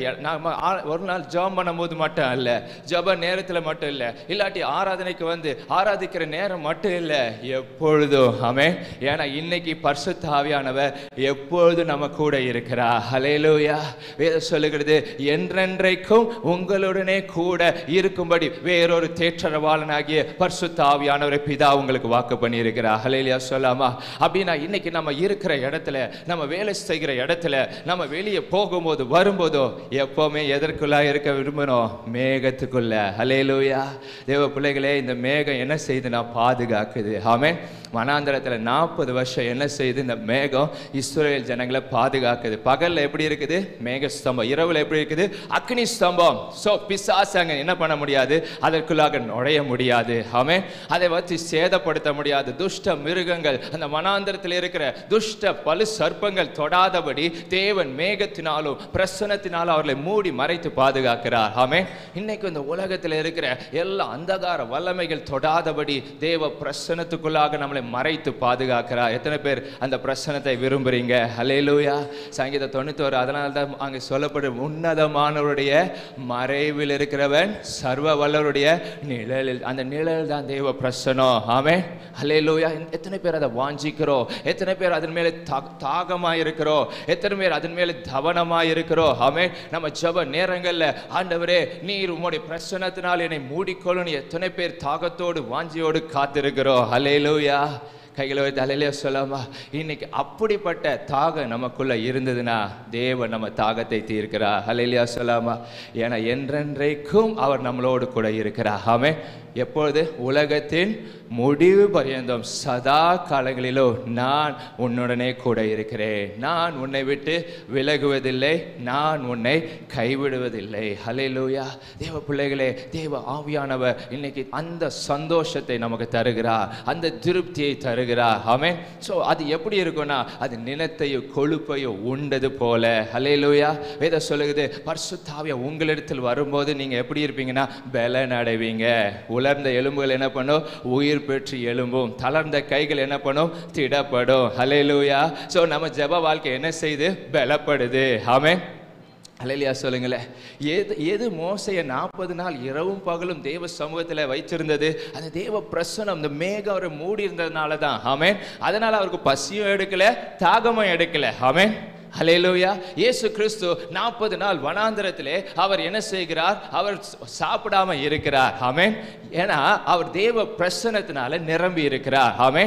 [SPEAKER 1] ஒரு நாள் ஜெபம் பண்ணும்போது மட்டும் அல்ல, ஜெப நேரத்தில் மட்டும் இல்லை, இல்லாட்டி ஆராதனைக்கு வந்து ஆராதிக்கிற நேரம் மட்டும் இல்லை, எப்பொழுதும். ஆமென். ஏன்னா இன்னைக்கு பரிசுத்த ஆவியானவர் எப்பொழுதும் நம்ம கூட இருக்கிறார். ஹல்லேலூயா. வேதம் சொல்லுகிறது, என்றென்றைக்கும் உங்களுடனே கூட இருக்கும்படி வேறொரு தேற்றரவாளனாகிய பரிசுத்த ஆவியானவரை பிதா உங்களுக்கு வாக்கு பண்ணி இருக்கிறார். ஹல்லேலூயா சொல்லாமா? அப்படின்னா இன்னைக்கு நம்ம இருக்கிற இடத்துல, நம்ம வேலை செய்கிற இடத்துல, நம்ம வெளியே போகும்போது வரும்போதோ எப்பவுமே எதற்குள்ள இருக்க விரும்பணும்? மேகத்துக்குள்ள. ஹல்லேலூயா. தேவ பிள்ளைகளே, இந்த மேகம் என்ன செய்யுதுன்னா பாதுகாக்குது. ஆமென். வனாந்தரத்தில் 40 வருஷம் என்ன செய்யுது? இந்த மேகம் இஸ்ரவேல் ஜனங்களை பாதுகாக்குது. பகல்ல எப்படி இருக்குது? மேக ஸ்தம்பம். இரவுல எப்படி இருக்குது? அக்னி ஸ்தம்பம். சோ பிசாசு அங்க என்ன பண்ண முடியாது? அதற்குள்ளாக நுழைய முடியாது. ஆமென். அதை வச்சு சேதப்படுத்த முடியாது. துஷ்ட மிருகங்கள், அந்த வனாந்தரத்தில் இருக்கிற துஷ்ட பலு சர்ப்பங்கள் தொடாதபடி தேவன் மேகத்தினாலும் பிரசன்னத்தினாலும் அவர்களை மூடி மறைத்து பாதுகாக்கிறார். ஆமென். இன்னைக்கு இந்த உலகத்தில் இருக்கிற எல்லா அந்தகார வல்லமைகள் தொடாதபடி தேவ பிரசன்னத்துக்குள்ளாக நம்மளை மறைத்து பாதுகாக்கிறார். எத்தனை பேர் அந்த பிரசன்னத்தை விரும்புறீங்க? ஹல்லேலூயா. சங்கீதம் 91 அதனால தான் அங்கே சொல்லப்படும், உன்னதமானவருடைய மறைவில் இருக்கிறவன் சர்வ வல்லவருடைய நிழலில். அந்த நிழல் தான் தேவ பிரசன்னம். ஆமென். ஹல்லேலூயா. எத்தனை பேர் அதை வாஞ்சிக்கிறோம்? எத்தனை பேர் அதன் மேலே தாகமாக இருக்கிறோம்? எத்தனை பேர் அதன் மேலே கவனமாக இருக்கிறோம்? ஆமென். நம்ம ஜெப நேரங்கள்ல ஆண்டவரே நீர் உம்முடைய பிரசன்னத்தினால் என்னை மூடிக்கொள்ளும் எத்தனை பேர் தாகத்தோடு வாஞ்சியோடு காத்திருக்கிறோம்? ஹல்லேலூயா. கைகளை வைத்து அல்லேலூயா சொல்லாமா? இன்னைக்கு அப்படிப்பட்ட தாகம் நமக்குள்ள இருந்ததுன்னா தேவன் நம்ம தாகத்தை தீர்க்கிறார். அல்லேலூயா சொல்லாமா? ஏன்னா என்றென்றைக்கும் அவர் நம்மளோடு கூட இருக்கிறார். ஆமென். எப்பொழுது? உலகத்தின் முடிவு பரியந்தம் சதா காலங்களிலோ நான் உன்னுடனே கூட இருக்கிறேன். நான் உன்னை விட்டு விலகுவதில்லை, நான் உன்னை கைவிடுவதில்லை. ஹல்லேலூயா. தேவ பிள்ளைகளே, தேவ ஆவியானவர் இன்னைக்கு அந்த சந்தோஷத்தை நமக்கு தருகிறார், அந்த திருப்தியை தருகிறார். ஆமென். ஸோ அது எப்படி இருக்கும்னா, அது நிலத்தையோ கொழுப்பையோ உண்டது போல. ஹல்லேலூயா. வேதம் சொல்லுகிறது, பரிசுத்த ஆவியானவர் உங்களிடத்தில் வரும்போது நீங்க எப்படி இருப்பீங்கன்னா பலன் அடைவீங்க. உலர்ந்த எலும்புகள் என்ன பண்ணும்? உயிர் பெற்று எழும்பும். தளர்ந்த கைகள் என்ன பண்ணும்? திடப்படும். ஹல்லேலூயா. சோ நம்ம ஜெப வாழ்க்கை என்ன செய்து? பலப்படுது. ஆமென். அல்லேலூயா சொல்லுங்களேன். எது மோசையை 40 நாள் இரவும் பகலும் தேவ சமூகத்தில் வைத்திருந்தது? அந்த தேவ பிரசன்னம், அந்த மேகம் அவரை மூடி இருந்ததுனால தான். ஆமென். அதனால அவருக்கு பசியும் எடுக்கல, தாகமும் எடுக்கல. ஆமென். ஹல்லேலூயா. இயேசு கிறிஸ்து 40 நாள் வனாந்தரத்திலே அவர் என்ன செய்கிறார்? அவர் சாப்பிடாம இருக்கிறார். ஆமென். ஏன்னா அவர் தேவ பிரசன்னத்தினால நிரம்பி இருக்கிறார். ஆமென்.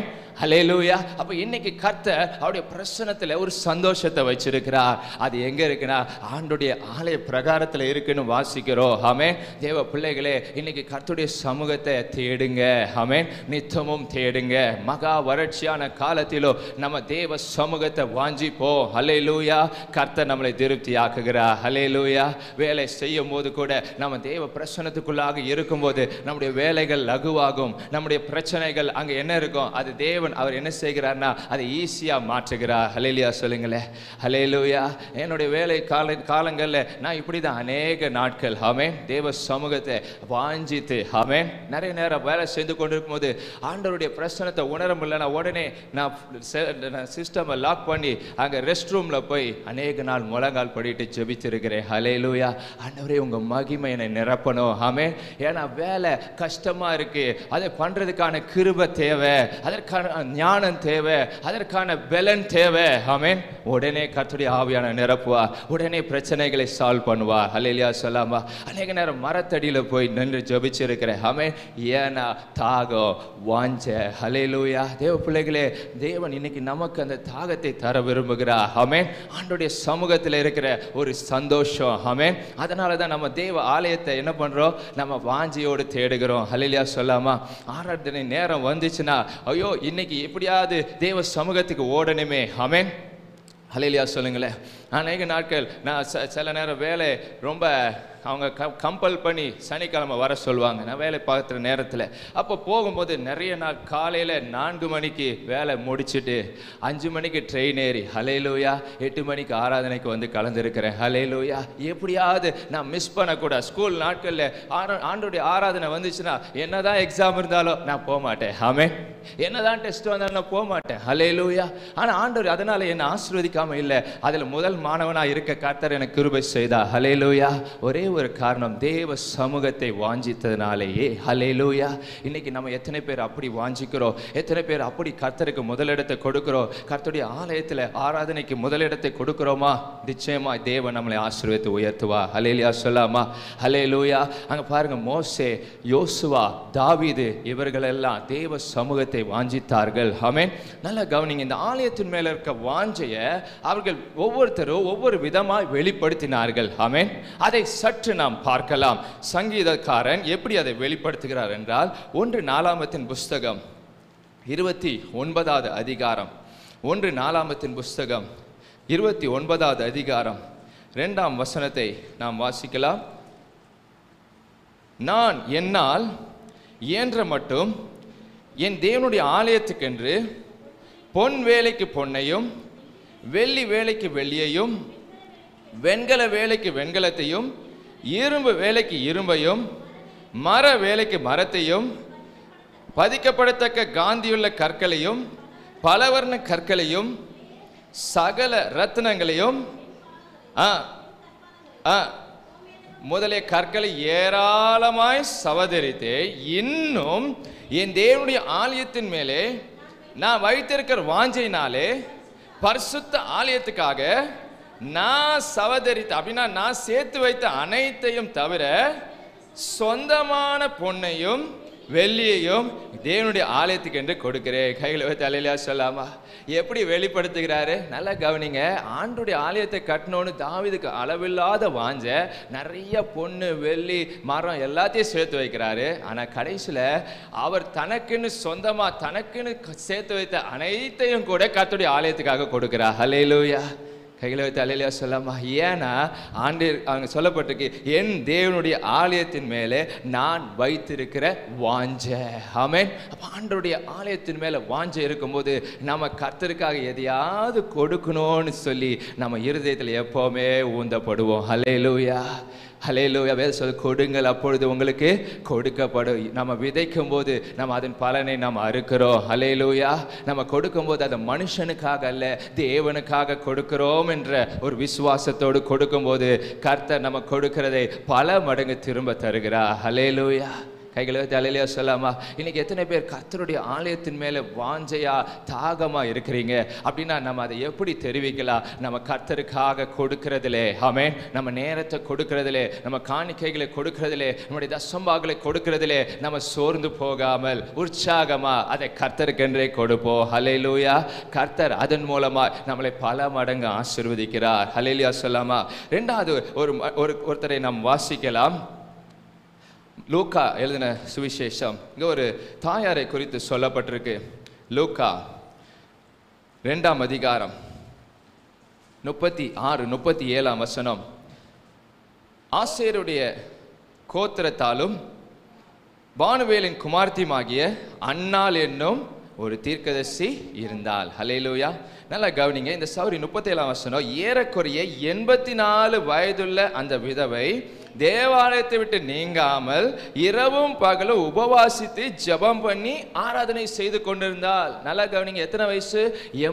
[SPEAKER 1] ஹல்லேலூயா. அப்ப இன்னைக்கு கர்த்தர் அவருடைய பிரசன்னத்துல ஒரு சந்தோஷத்தை வச்சிருக்கிறார். அது எங்க இருக்குன்னா ஆண்டுடைய ஆலய பிரகாரத்துல இருக்குன்னு வாசிக்கிறோம். ஆமென். தேவ பிள்ளைகளே, இன்னைக்கு கர்த்தருடைய சமூகத்தை தேடுங்க. ஆமென். நித்தமும் தேடுங்க. மகா வறட்சியான காலத்திலோ நம்ம தேவ சமூகத்தை வாஞ்சிப்போம். ஹல்லேலூயா. கர்த்தர் நம்மளை திருப்தி ஆக்குகிறார். ஹல்லேலூயா. வேலை செய்யும் போது கூட நம்ம தேவ பிரசன்னத்துக்குள்ளாக இருக்கும்போது நம்முடைய வேலைகள் லகுவாகும். நம்முடைய பிரச்சனைகள் அங்க என்ன இருக்கும், அது தேவன் அவர் என்ன செய்கிறார்னா அதை ஈஸியா மாற்றுகிறார். ஹல்லேலூயா சொல்லுங்களேன். ஹல்லேலூயா. என்னுடைய வேலை காலங்கள்ல நான் இப்படிதான் அநேக நாட்கள் ஆமென் தேவ சமூகத்தை வாஞ்சித்து ஆமென் நிறைய நேரம் வேலை செய்து கொண்டிருக்கும் போது ஆண்டவருடைய பிரசன்னத்தை உணர முடியல. உடனே நான் சிஸ்டமை லாக் பண்ணி அங்க ரெஸ்ட் ரூம்ல போய் அநேக நாள் முழங்கால் படிட்டு ஜெபிச்சிருக்கிறேன். ஹல்லேலூயா. ஆண்டவரே உங்க மகிமை என்னை நிரப்பணும். ஆமென். ஏன்னா வேலை கஷ்டமா இருக்கு, அதை பண்றதுக்கான கிருபை தேவை, அதற்கான ஞானம் தேவை, அதற்கான பலன் தேவை. ஆமென். உடனே கர்த்தருடைய ஆவியான நிரப்புவா, உடனே பிரச்சனைகளை சால்வ் பண்ணுவா. ஹல்லேலூயா சொல்லாமா. அநேக நேரம் மரத்தடியில போய் நின்று ஜெபிச்சிருக்கிறேன். ஆமென். ஏன்னா தாகம் வாஞ்ச. ஹல்லேலூயா. தேவ பிள்ளைகளே, தேவன் இன்னைக்கு நமக்கு அந்த தாகத்தை தர விரும்புகிறார். ஆமென். ஆண்டவருடைய சமூகத்தில் இருக்கிற ஒரு சந்தோஷம். ஆமென். அதனால தான் நம்ம தேவ ஆலயத்தை என்ன பண்றோம், நம்ம வாஞ்சியோடு தேடுகிறோம். ஹல்லேலூயா சொல்லாமா. ஆராதனை நேரம் வந்துச்சுன்னா ஐயோ இன்னைக்கு எப்படியாவது தேவ சமூகத்துக்கு ஓடணுமே. ஆமென். ஹல்லேலூயா சொல்லுங்களேன். அநேக நாட்கள் நான் சில நேரம் வேலை ரொம்ப அவங்க கம்பல் பண்ணி சனிக்கிழமை வர சொல்லுவாங்க. நான் வேலை பார்க்குற நேரத்தில் அப்போ போகும்போது நிறைய நாள் காலையில் 4 மணிக்கு வேலை முடிச்சுட்டு 5 மணிக்கு ட்ரெயின் ஏறி ஹல்லேலூயா 8 மணிக்கு ஆராதனைக்கு வந்து கலந்துருக்கிறேன். ஹல்லேலூயா. எப்படியாவது நான் மிஸ் பண்ணக்கூடாது. ஸ்கூல் நாட்களில் ஆண்டோடைய ஆராதனை வந்துச்சுன்னா என்னதான் எக்ஸாம் இருந்தாலும் நான் போக மாட்டேன். ஆமென். என்னதான் டெஸ்ட் வந்தாலும் நான் போக மாட்டேன். ஹல்லேலூயா. ஆனால் ஆண்டவர் அதனால என்னை ஆசீர்வதிக்காம இல்லை, அதில் முதல் மாணவனாக இருக்க கர்த்தர் எனக்கு கிருபை செய்தா. ஹல்லேலூயா. ஒரே ஒரு காரணம், தேவ சமூகத்தை வாஞ்சித்ததுனாலேயே. ஹல்லேலூயா. இன்னைக்கு நம்ம எத்தனை பேர் அப்படி வாஞ்சிக்கிறோம், எத்தனை பேர் அப்படி கர்த்தருக்கு முதலிடத்தை கொடுக்கிறோம், கர்த்தருடைய ஆலயத்தில் ஆராதனைக்கு முதலிடத்தை கொடுக்கிறோமா? நிச்சயமா தேவன் நம்மளை ஆசீர்வதித்து உயர்த்துவா. ஹல்லேலூயா சொல்லாமா. ஹல்லேலூயா. அங்க பாருங்க, மோசே, யோசுவா, தாவீது இவர்கள் எல்லாம் தேவ சமூகத்தை வாஞ்சித்தார்கள். ஆமென். நல்லா கவனிங்க. இந்த ஆலயத்தின் மேல இருக்க வாஞ்சைய அவர்கள் ஒவ்வொருத்தரும் ஒவ்வொரு விதமாய் வெளிப்படுத்தினார்கள். ஆமென். அதை சற்று நாம் பார்க்கலாம். சங்கீதக்காரன் எப்படி அதை வெளிப்படுத்துகிறார் என்றால் 1 நாளாகமத்தின் புஸ்தகம் 29வது அதிகாரம், 1 நாளாகமத்தின் புஸ்தகம் 29வது அதிகாரம் 2ஆம் வசனத்தை நாம் வாசிக்கலாம். நான் என்னால் இயன்ற மட்டும் என் தேவனுடைய ஆலயத்துக்கென்று பொன் வேலைக்கு பொன்னையும் வெள்ளி வேலைக்கு வெள்ளியையும் வெண்கல வேலைக்கு வெண்கலத்தையும் இரும்பு வேலைக்கு இரும்பையும் மர வேலைக்கு மரத்தையும் பதிக்கப்படத்தக்க காந்தியுள்ள கற்களையும் பலவர்ண கற்களையும் சகல ரத்னங்களையும் முதலிய கற்களை ஏராளமாய் சவதரித்தே இன்னும் என் தேவனுடைய ஆலயத்தின் மேலே நான் வைத்திருக்கிற வாஞ்சையினாலே பரிசுத்த ஆலயத்துக்காக நான் சவதரித்த அப்படின்னா நான் சேர்த்து வைத்த அனைத்தையும் தவிர சொந்தமான பொன்னையும் வெள்ளியையும் தேவனுடைய ஆலயத்துக்கு என்று கொடுக்கிறேன். கையில் வைத்து அல்லேலூயா சொல்லாமா. எப்படி வெளிப்படுத்துகிறாரு நல்லா கவனிங்க. ஆண்டவருடைய ஆலயத்தை கட்டணும்னு தாவீதுக்கு அளவில்லாத வாஞ்ச, நிறைய பொண்ணு வெள்ளி மரம் எல்லாத்தையும் சேர்த்து வைக்கிறாரு. ஆனா கடைசியில அவர் தனக்குன்னு சொந்தமா தனக்குன்னு சேர்த்து வைத்த அனைத்தையும் கூட கர்த்தருடைய ஆலயத்துக்காக கொடுக்கிறார். அல்லேலூயா. கையில் வைத்து அல்லேலூயா சொல்லாமா. ஏன்னா அங்க சொல்லப்பட்டிருக்கு, என் தேவனுடைய ஆலயத்தின் மேலே நான் வைத்திருக்கிற வாஞ்ச. ஆமென். அப்ப ஆண்டவருடைய ஆலயத்தின் மேல வாஞ்ச இருக்கும்போது நம்ம கர்த்தருக்காக எதையாவது கொடுக்கணும்னு சொல்லி நம்ம இருதயத்தில் எப்பவுமே ஊந்தப்படுவோம். அல்லேலூயா. ஹல்லேலூயா. வேதம் சொல்லுது, கொடுங்கள் அப்பொழுது உங்களுக்கு கொடுக்கப்படும். நம்ம விதைக்கும் போது நம்ம அதன் பலனை நாம் அறுக்கிறோம். ஹல்லேலூயா. நம்ம கொடுக்கும் போது அது மனுஷனுக்காக அல்ல, தேவனுக்காக கொடுக்கிறோம் என்ற ஒரு விசுவாசத்தோடு கொடுக்கும் போது கர்த்தர் நம்ம கொடுக்கிறதை பல மடங்கு திரும்ப தருகிறார். ஹல்லேலூயா. கைகளை தலையிலையா சொல்லாமா? இன்னைக்கு எத்தனை பேர் கர்த்தருடைய ஆலயத்தின் மேலே வாஞ்சையா தாகமா இருக்கிறீங்க அப்படின்னா நம்ம அதை எப்படி தெரிவிக்கலாம்? நம்ம கர்த்தருக்காக கொடுக்கிறதிலே, ஆமென், நம்ம நேரத்தை கொடுக்கிறதிலே, நம்ம காணிக்கைகளை கொடுக்கிறதிலே, நம்முடைய தசம்பாகளை கொடுக்கிறதிலே நம்ம சோர்ந்து போகாமல் உற்சாகமா அதை கர்த்தருக்கென்றே கொடுப்போம். ஹல்லேலூயா. கர்த்தர் அதன் மூலமா நம்மளை பல மடங்கு ஆசீர்வதிக்கிறார். ஹல்லேலூயா சொல்லாமா? இரண்டாவது ஒருத்தரை நாம் வாசிக்கலாம். லூக்கா எழுதின சுவிசேஷம், இங்க ஒரு தாயாரை குறித்து சொல்லப்பட்டிருக்கு. லூக்கா 2ஆம் அதிகாரம் 36-37 வசனம். ஆசேருடைய கோத்திரத்தாலும் பானுவேலின் குமார்த்தியுமாகிய அன்னாள் என்னும் ஒரு தீர்க்கதரிசி இருந்தாள். ஹல்லேலூயா. நல்லா கவனிங்க. இந்த சௌரி 37 வசனம். ஏறக்குறைய 84 வயதுள்ள அந்த விதவை தேவாலயத்தை விட்டு நீங்காமல் இரவும் பகலும் உபவாசித்து ஜெபம் பண்ணி ஆராதனை செய்து கொண்டிருந்தாள். நல்லா கவனிங்க. எத்தனை வயசு?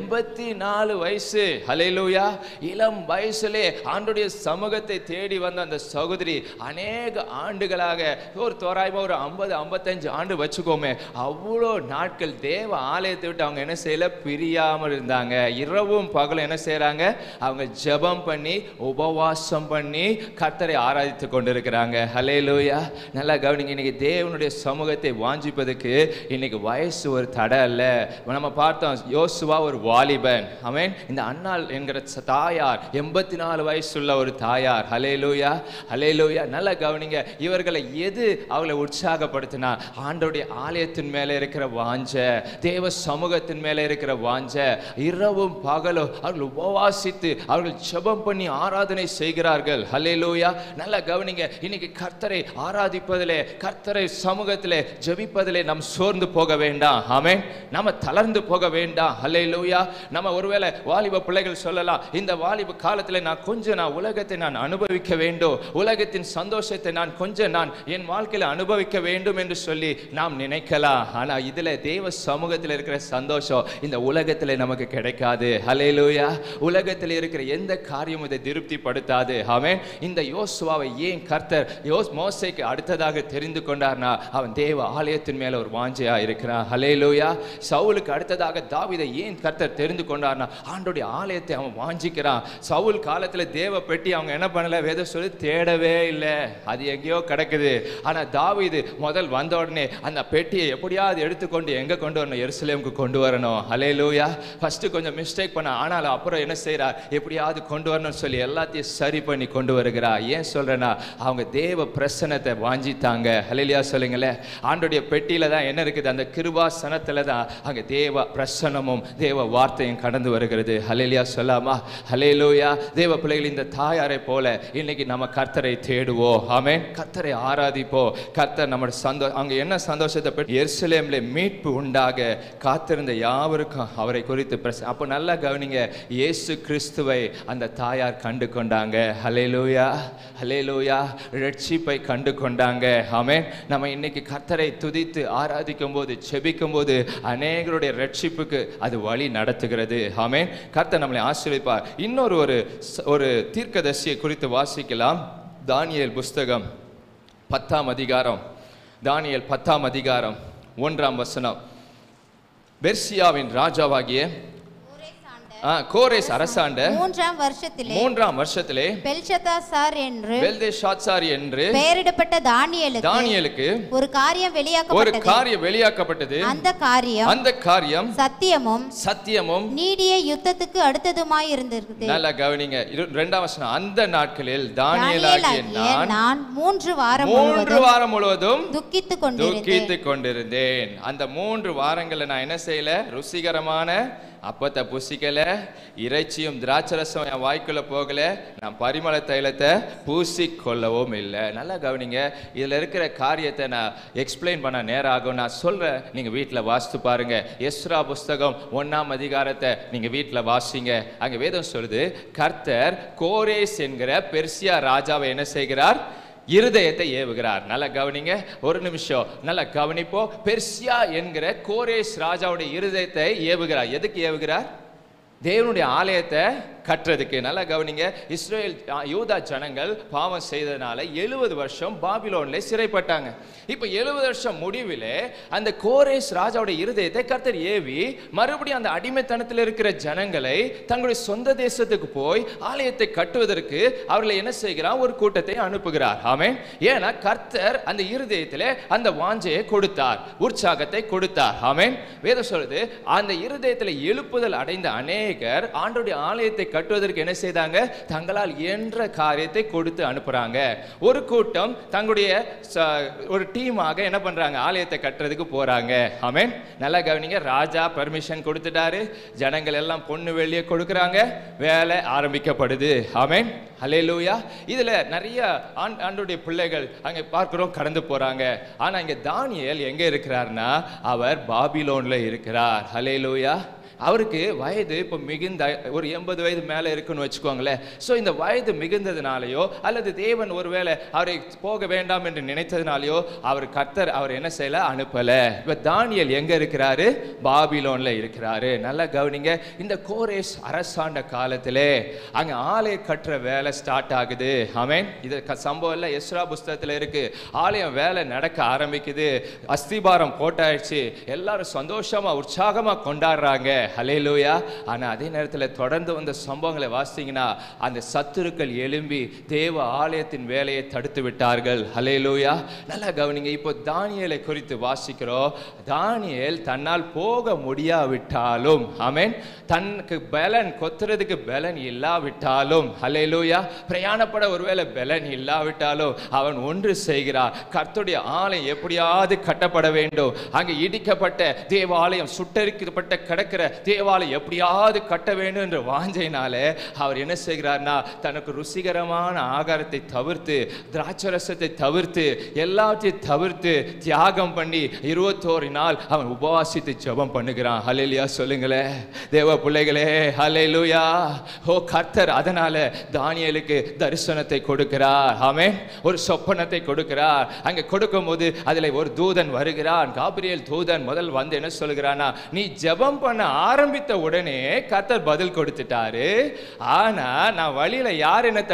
[SPEAKER 1] 84 வயசு. ஹல்லேலூயா. இளம் வயசுலே ஆண்டுடைய சமூகத்தை தேடி வந்த அந்த சகோதரி அநேக ஆண்டுகளாக, ஒரு தோராயமா ஒரு 50-55 ஆண்டு வச்சுக்கோமே, அவ்வளோ நாட்கள் தேவ ஆலயத்தை விட்டு அவங்க என்ன செய்யல? பிரியாமல் இருந்தாங்க. இரவும் பகலும் என்ன செய்யறாங்க? அவங்க ஜெபம் பண்ணி உபவாசம் பண்ணி கர்த்தரை ஆராதித்து கொண்டிருக்கிறாங்க. ஹல்லேலூயா. நல்லா கவனிங்க. இன்னைக்கு தேவனுடைய சமூகத்தை வாஞ்சிப்பதற்கு இன்னைக்கு வயசு ஒரு தடை அல்ல. நம்ம பார்த்தோம், யோசுவா ஒரு வாலிபன். ஆமென். இந்த அன்னாள் என்கிற தாயார் 84 வயசுள்ள ஒரு தாயார். ஹல்லேலூயா. ஹல்லேலூயா. நல்லா கவனிங்க. இவர்களை எது அவளை உற்சாகப்படுத்தினா? ஆண்டவருடைய ஆலயத்தின் மேலே இருக்கிற வாஞ்ச, தேவ சமூகத்தின் மேலே இருக்கிற வாஞ்ச. இரவும் பகலும் அவர்கள் உபவாசித்து அவர்கள் ஜெபம் பண்ணி ஆராதனை செய்கிறார்கள். ஹல்லேலூயா. நல்லா கவனிங்க. இன்னைக்கு கர்த்தரை ஆராதிப்பதிலே, கர்த்தரை சமூகத்திலே ஜெபிப்பதிலே நாம் சோர்ந்து போக வேண்டாம். ஆமென். நம்ம தளர்ந்து போக வேண்டாம். ஹல்லேலூயா. நம்ம ஒருவேளை வாலிப பிள்ளைகள் சொல்லலாம், இந்த வாலிப காலத்தில் நான் உலகத்தை நான் அனுபவிக்க வேண்டும், உலகத்தின் சந்தோஷத்தை நான் என் வாழ்க்கையில் அனுபவிக்க வேண்டும் என்று சொல்லி நாம் நினைக்கலாம். ஆனா இதுல தேவ சமூகத்தில் இருக்கிற சந்தோஷம் இந்த உலகத்தில் நமக்கு கிடைக்காது. ஹல்லேலூயா. உலகத்தில் இருக்கிற எந்த காரியமும் இதை திருப்திப்படுத்தாது. ஆமென். இந்த யோசுவாவை ஏன் கர்த்தர் மோசேக்கு அடுத்ததாக தெரிந்து கொண்டார்னா, அவன் தேவ ஆலயத்தின் மேல ஒரு வாஞ்சையா இருக்கிறான். ஹல்லேலூயா. சவுலுக்கு அடுத்ததாக தாவீதை ஏன் கர்த்தர் தெரிந்து கொண்டார்னா, ஆண்டவருடைய ஆலயத்தை அவன் வாஞ்சிக்கிறான். சவுல் காலத்துல தேவ பெட்டி அவங்க என்ன பண்ணல? வேதம் சொல்லி தேடவே இல்லை, அது எங்கேயோ கிடக்குது. ஆனா தாவீது முதல் வந்த உடனே அந்த பெட்டியை எப்படியாவது எடுத்துக்கொண்டு எங்க கொண்டு வரணும்? எருசலேமுக்கு கொண்டு வரணும். ஹல்லேலூயா. ஃபர்ஸ்ட் கொஞ்சம் மிஸ்டேக் பண்ண, ஆனாலும் அப்புறம் என்ன செய்யறார்? எப்படியாவது கொண்டு வரணும்னு சொல்லி எல்லாத்தையும் சரி பண்ணி கொண்டு வருகிறார். ஏன் சொல்றேன்னா, அவங்க தேவ பிரசன்னத்தை வாஞ்சித்தாங்க. ஹல்லேலூயா சொல்லுங்களேன். ஆண்டவருடைய பெட்டியில தான் என்ன இருக்குது? அந்த கிருபாசனத்துல தான் அங்க தேவ பிரசன்னமும் தேவ வார்த்தையும் கடந்து வருகிறது. ஹல்லேலூயா சொல்லாமா? ஹல்லேலூயா. தேவ பிள்ளைகள், இந்த தாயாரை போல இன்னைக்கு நம்ம கர்த்தரை தேடுவோம். ஆமென். கர்த்தரை ஆராதிப்போம். கர்த்தர் நம்ம அங்க என்ன சந்தோஷத்தை பெற்று எருசலேமிலே மீட்பு உண்டாக காத்திருந்த யாவருக்கும் அவரை குறித்து அப்ப நல்லா கவனிங்க. இயேசு கிறிஸ்துவை அந்த தாயார் கண்டு கொண்டாங்க. ஹல்லேலூயா. ஹல்லேலூயா. ரட்சிப்பை கண்டு கொண்டாங்க. ஆமென். நம்ம இன்னைக்கு கர்த்தரை துதித்து ஆராதிக்கும் போது, ஜெபிக்கும் போது அநேகருடைய ரட்சிப்புக்கு அது வழி நடத்துகிறது. ஆமென். கர்த்தர் நம்மளை ஆசீர்வதிப்பார். இன்னொரு ஒரு தீர்க்கதரிசியை குறித்து வாசிக்கலாம். தானியேல் புஸ்தகம் 10ஆம் அதிகாரம். தானியேல் 10ஆம் அதிகாரம் 1ஆம் வசனம். பெர்சியாவின் ராஜாவாகிய கோரேஸ் அரசாண்ட 3ஆம் வருஷத்திலே பெல்ஷாத்சார் என்று பெயரிடப்பட்ட தானியேலுக்கு ஒரு காரியம் வெளியாக்கப்பட்டது. அந்த காரியம் சத்தியமும் நீடிய யுத்தத்துக்கு அடுத்ததுமாய் இருந்தது. நல்லா கவனிங்க. 2ஆம் வசனம். அந்த நாட்களில் தானியேலாகிய நான் 3 வாரம் முழுவதும் துக்கித்துக் கொண்டிருந்தேன். அந்த 3 வாரங்களை நான் என்ன செய்யல? ருசிகரமான அப்பத்தை புசிக்கல, இறைச்சியும் திராட்சரசம் என் வாய்க்குள்ள போகல, நான் பரிமள தைலத்தை பூசிக்கொள்ளவும் இல்லை. நல்லா கவனிங்க. இதுல இருக்கிற காரியத்தை நான் எக்ஸ்பிளைன் பண்ண நேரம் ஆகும். நான் சொல்றேன், நீங்க வீட்டில் வாசித்து பாருங்க. எஸ்ரா புஸ்தகம் 1ஆம் அதிகாரத்தை நீங்க வீட்டில் வாசிங்க. அங்க வேதம் சொல்லுது, கர்த்தர் கோரேஸ் என்கிற பெர்சியா ராஜாவை என்ன செய்கிறார்? இருதயத்தை ஏவுகிறார். நல்லா கவனிங்க. ஒரு நிமிஷம் நல்லா கவனிப்போம். பெர்சியா என்கிற கோரேஸ் ராஜாவுடைய இருதயத்தை ஏவுகிறார். எதுக்கு ஏவுகிறார்? தேவனுடைய ஆலயத்தை கட்டுறதுக்கு. நல்லா கவனிங்க, இஸ்ரேல் யூதா ஜனங்கள் பாவம் செய்ததுனால 70 வருஷம் பாபிலோன்ல சிறைப்பட்டாங்க. இப்ப 70 வருஷம் முடிவிலே அந்த கோரேஸ் ராஜாவுடைய இருதயத்தை கர்த்தர் ஏவி மறுபடியும் அந்த அடிமைத்தனத்தில் இருக்கிற ஜனங்களை தங்களுடைய சொந்த தேசத்துக்கு போய் ஆலயத்தை கட்டுவதற்கு அவர்களை என்ன செய்கிறார், ஒரு கூட்டத்தை அனுப்புகிறார். ஆமென். ஏன்னா கர்த்தர் அந்த இருதயத்திலே அந்த வாஞ்சையை கொடுத்தார், உற்சாகத்தை கொடுத்தார். ஆமென். வேதம் சொல்லுது, அந்த இருதயத்தில் எழுப்புதல் அடைந்த அநேகர் ஆண்டவருடைய ஆலயத்தை கட்டுவதற்கு என்ன செய்தாங்க, தங்களால் இயன்ற காரியத்தை கொடுத்து அனுப்புறாங்க. ஒரு கூட்டம் தங்களுடைய ஒரு டீமாக என்ன பண்றாங்க, ஆலயத்தை கட்டுறதுக்கு போறாங்க. ஆமென். நல்லா கவனிங்க, ராஜா பர்மிஷன் கொடுத்துட்டாரு, ஜனங்கள் எல்லாம் பொண்ணு வெள்ளியை கொடுக்கறாங்க, வேலை ஆரம்பிக்கப்படுது. ஆமென். ஹல்லேலூயா. இதுல நிறைய ஆண்டவருடைய பிள்ளைகள் அங்க பார்க்கிறோம் கடந்து போறாங்க. ஆனா இங்க தானியேல் எங்க இருக்கிறார்னா, அவர் பாபிலோன்ல இருக்கிறார். ஹல்லேலூயா. அவருக்கு வயது இப்போ மிகுந்த ஒரு 80 வயது மேலே இருக்குன்னு வச்சுக்கோங்களேன். ஸோ இந்த வயது மிகுந்ததுனாலையோ அல்லது தேவன் ஒருவேளை அவரை போக வேண்டாம் என்று நினைத்ததுனாலையோ கர்த்தர் அவர் என்ன செய்யல, அனுப்பல. இப்போ தானியேல் எங்க இருக்கிறாரு, பாபிலோன்ல இருக்கிறாரு. நல்லா கவனிங்க, இந்த கோரேஸ் அரசாண்ட காலத்திலே அங்க ஆலய கட்டுற வேலை ஸ்டார்ட் ஆகுது. ஆமென். இது சம்பவம் இல்லை, எஸ்ரா புஸ்தகத்தில் இருக்கு. ஆலயம் வேலை நடக்க ஆரம்பிக்குது, அஸ்திபாரம் போட்டாயிடுச்சு, எல்லாரும் சந்தோஷமா உற்சாகமா கொண்டாடுறாங்க. ஹல்லேலூயா. ஆனா அதே நேரத்தில் தொடர்ந்து வந்த சம்பவங்களை வாசித்தீங்கன்னா அந்த சத்துருக்கள் எழும்பி தேவ ஆலயத்தின் வேலையை தடுத்து விட்டார்கள். ஹல்லேலூயா. நல்லா கவனிங்க, இப்போ தானியேலை குறித்து வாசிக்கிறோம். தானியேல் தன்னால் போக முடியாவிட்டாலும், ஆமென், தனக்கு பலன் கொத்துறதுக்கு பலன் இல்லாவிட்டாலும், ஹல்லேலூயா, பிரயாணப்பட ஒருவேளை பலன் இல்லாவிட்டாலும் அவன் ஒன்று செய்கிறார், கர்த்தருடைய ஆலயம் எப்படியாவது கட்டப்பட வேண்டும். அங்கே இடிக்கப்பட்ட தேவாலயம், சுட்டரிக்கப்பட்ட கிடக்கிற தேவாலயம் எப்படியாவது கட்ட வேண்டும் என்ற வாஞ்சையினாலே அவர் என்ன செய்கிறார்னா, தனக்கு ருசிகரமான ஆகாரத்தை தவிர்த்து, திராட்சரசத்தை தவிர்த்து, எல்லாத்தையும் தவிர்த்து தியாகம் பண்ணி 21 நாள் அவன் உபவாசித்து ஜெபம் பண்ணுகிறான். ஹல்லேலூயா சொல்லுங்களேன் தேவ பிள்ளைகளே. ஹல்லேலூயா. ஓ கர்த்தர் அதனால தானியேலுக்கு தரிசனத்தை கொடுக்கிறார். ஆமென். ஒரு சொப்பனத்தை கொடுக்கிறார். அங்கே கொடுக்கும் போது அதில் ஒரு தூதன் வருகிறான். காபிரியேல் தூதன் முதல் வந்து என்ன சொல்கிறானா, நீ ஜெபம் பண்ண ஆரம்பித்த உடனே கர்த்தர் பதில் கொடுத்துட்டாரு. ஆனா நான் வழியில யார் என்ன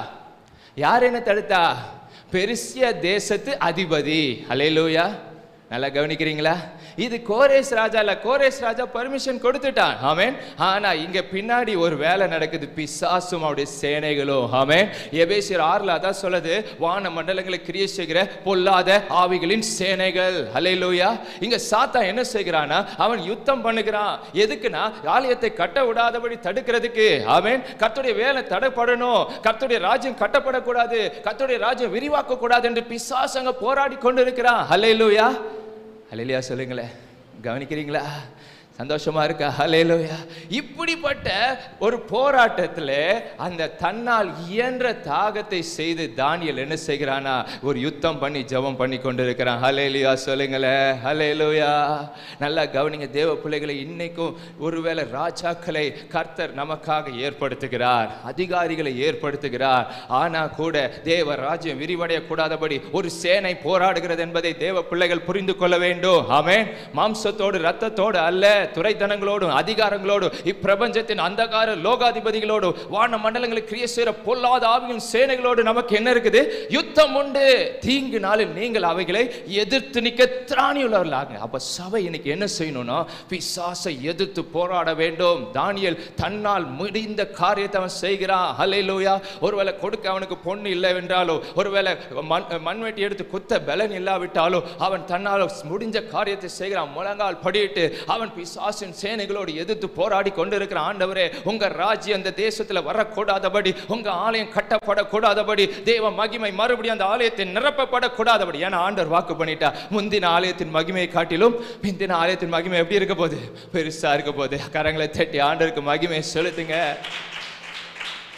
[SPEAKER 1] தடுத்தா, பெர்சியா தேசத்து அதிபதி. ஹல்லேலூயா. நல்லா கவனிக்கிறீங்களா? இது கோரேஸ் ராஜா இல்ல, கோரேஸ் ராஜா பர்மிஷன் கொடுத்துட்டான். ஆமென். ஆனா இங்க பின்னாடி ஒரு வேலை நடக்குது, பிசாசும் அவருடைய சேனைகளும். ஆமென். எபேசியர் 6 அதான் சொல்லுது, வான மண்டலங்களை கிரியை செய்கிற பொல்லாத ஆவிகளின் சேனைகள். ஹல்லேலூயா. இங்க சாத்தான் என்ன செய்கிறானா, அவன் யுத்தம் பண்ணுகிறான். எதுக்குன்னா ஆலயத்தை கட்ட விடாதபடி தடுக்கிறதுக்கு. ஆமென். கர்த்தருடைய வேலை தடைப்படணும், கர்த்தருடைய ராஜ்யம் கட்டப்படக்கூடாது, கர்த்தருடைய ராஜ்யம் விரிவாக்க கூடாது என்று பிசாசு அங்க போராடி கொண்டிருக்கிறான். ஹல்லேலூயா. ஹல்லேலூயா சொல்லுங்களேன். கவனிக்கிறீங்களா? சந்தோஷமா இருக்கா? ஹல்லேலூயா. இப்படிப்பட்ட ஒரு போராட்டத்தில் அந்த தன்னால் இயன்ற தாகத்தை செய்து தானியேல் என்ன செய்கிறானா, ஒரு யுத்தம் பண்ணி ஜெபம் பண்ணி கொண்டிருக்கிறான். ஹல்லேலூயா சொல்லுங்களேன். ஹல்லேலூயா. நல்லா கவனிங்க தேவ பிள்ளைகளை, இன்னைக்கும் ஒருவேளை ராஜாக்களை கர்த்தர் நமக்காக ஏற்படுத்துகிறார், அதிகாரிகளை ஏற்படுத்துகிறார். ஆனா கூட தேவ ராஜ்யம் விரிவடைய கூடாதபடி ஒரு சேனை போராடுகிறது என்பதை தேவ பிள்ளைகள் புரிந்து கொள்ள வேண்டும். ஆமென். மாம்சத்தோடு இரத்தத்தோடு அல்ல, துரைத்தனங்களோடும் அதிகாரங்களோடும் இப்பிரபஞ்சத்தின் அந்தகார லோகாதிபதிகளோடு வான மண்டலங்களை கிரியை செய்கிற பொல்லாத ஆவியின் சேனைகளோடு நமக்கு என்ன இருக்குது, யுத்தம் உண்டு. தீங்கு நாளில் நீங்கள் அவைகளை எதிர்த்து நிற்க திராணியுள்ளவர்களாக. அப்ப சபை இன்னைக்கு என்ன செய்யணும்னா, பிசாசை எதிர்த்து போராட வேண்டும். தானியேல் தன்னால் முடிந்த காரியத்தை அவன் செய்கிறான். ஹல்லேலூயா. ஒருவேளை கொடுக்க அவனுக்கு பொண்ணு இல்லை என்றாலோ, ஒருவேளை மண்வெட்டி எடுத்து குத்த பலன் இல்லாவிட்டாலோ, அவன் தன்னால் முடிஞ்ச காரியத்தை செய்கிறான். முழங்கால் படியிட்டு அவன் பிசாசின் சேனைகளோடு எதிர்த்து போராடி கொண்டிருக்கிற ஆண்டவரே, உங்க ராஜ்யம் அந்த தேசத்துல வரக்கூடாதபடி, உங்க ஆலயம் கட்டப்படக்கூடாதபடி, தேவ மகிமை மறுபடியும் அந்த ஆலயத்தை நிரப்பப்படக்கூடாதபடி. ஏன்னா ஆண்டவர் வாக்கு பண்ணிட்டா, முந்தின ஆலயத்தின் மகிமையை காட்டிலும் பிந்தின ஆலயத்தின் மகிமை எப்படி இருக்க போகுது, பெருசா இருக்க போகுது. கரங்களை தட்டி ஆண்டவருக்கு மகிமை செலுத்துங்க.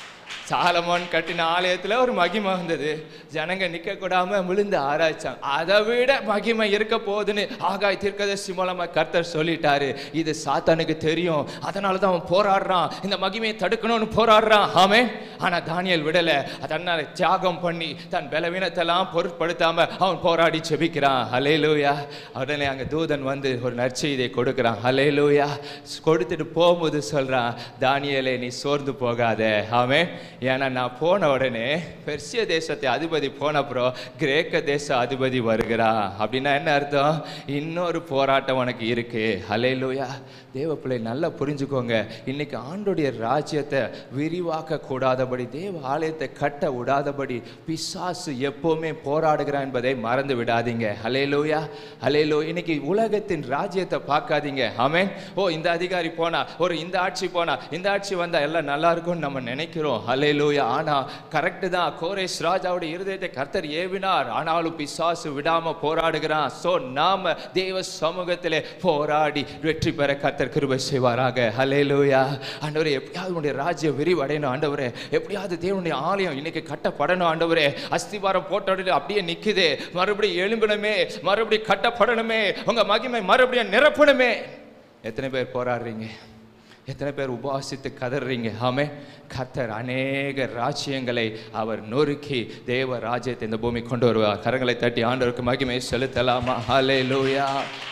[SPEAKER 1] சாலமோன் கட்டின ஆலயத்துல ஒரு மகிமை வந்தது. ஜனங்க நிக்க கூடாம விழுந்து ஆராய்ச்சாங்க. அதை விட மகிமை இருக்க போகுதுன்னு ஆகாய் தீர்க்கதரிசி மூலமா கர்த்தர் சொல்லிட்டாரு. இது சாத்தானுக்கு தெரியும், அதனாலதான் அவன் போராடுறான், இந்த மகிமையை தடுக்கணும்னு போராடுறான். ஆமென். ஆனா தானியேல் விடல. அதனால தியாகம் பண்ணி தன் பலவீனத்தெல்லாம் பொருட்படுத்தாம அவன் போராடி ஜெபிக்கிறான். ஹல்லேலூயா. உடனே அங்க தூதன் வந்து ஒரு நற்செய்தியை கொடுக்கிறான். ஹல்லேலூயா. கொடுத்துட்டு போகும்போது சொல்றான், தானியேலே நீ சோர்ந்து போகாத. ஆமென். ஏன்னா நான் போன உடனே பெர்சிய தேசத்தை அதிபதி போன அப்புறம் கிரேக்க தேச அதிபதி வருகிறான். அப்படின்னா என்ன அர்த்தம்? இன்னொரு போராட்டம் உனக்கு இருக்கு. ஹல்லேலூயா. தேவ பிள்ளை நல்லா புரிஞ்சுக்கோங்க. இன்னைக்கு ஆண்டோடைய ராஜ்யத்தை விரிவாக்க கூடாதபடி, தேவ ஆலயத்தை கட்ட விடாதபடி பிசாசு எப்பவுமே போராடுகிறான் என்பதை மறந்து விடாதீங்க. ஹல்லேலூயா. ஹல்லேலூயா. இன்னைக்கு உலகத்தின் ராஜ்யத்தை பார்க்காதீங்க. ஆமென். ஓ இந்த அதிகாரி போனா, ஒரு இந்த ஆட்சி போனா, இந்த ஆட்சி வந்தா எல்லாம் நல்லா இருக்கும்னு நம்ம நினைக்கிறோம். ஹல்லேலூயா. ஆனா கரெக்ட் தான். கோரேஸ் ராஜாவுடைய இருதயத்தை கர்த்தர் ஏவினார். ஆனாலும் பிசாசு விடாம போராடுகிறான். சோ நாம தேவ சமூகத்திலே போராடி வெற்றி பெற கர்த்தர் கிருபை செய்வாராக. ஹல்லேலூயா. ஆண்டவரே எப்படியாவது உடைய ராஜ்யம் விரிவடையணும். ஆண்டவரே எப்படியாவது தேவனுடைய ஆலயம் இன்னைக்கு கட்டப்படணும். ஆண்டவரே அஸ்திவாரம் போட்டோட அப்படியே நிக்குதே, மறுபடியும் எழும்பணுமே, மறுபடியும் கட்டப்படணுமே, உங்க மகிமை மறுபடியும் நிரப்பணுமே. எத்தனை பேர் போராடுறீங்க? எத்தனை பேர் உபாசித்து கதறீங்க? ஆமே. கர்த்தர் அநேக ராஜ்யங்களை அவர் நொறுக்கி தேவ ராஜ்யத்தை இந்த பூமி கொண்டு வருவார். கரங்களை தட்டி ஆண்டவருக்கு மகிமை செலுத்தலாமா? ஹல்லேலூயா.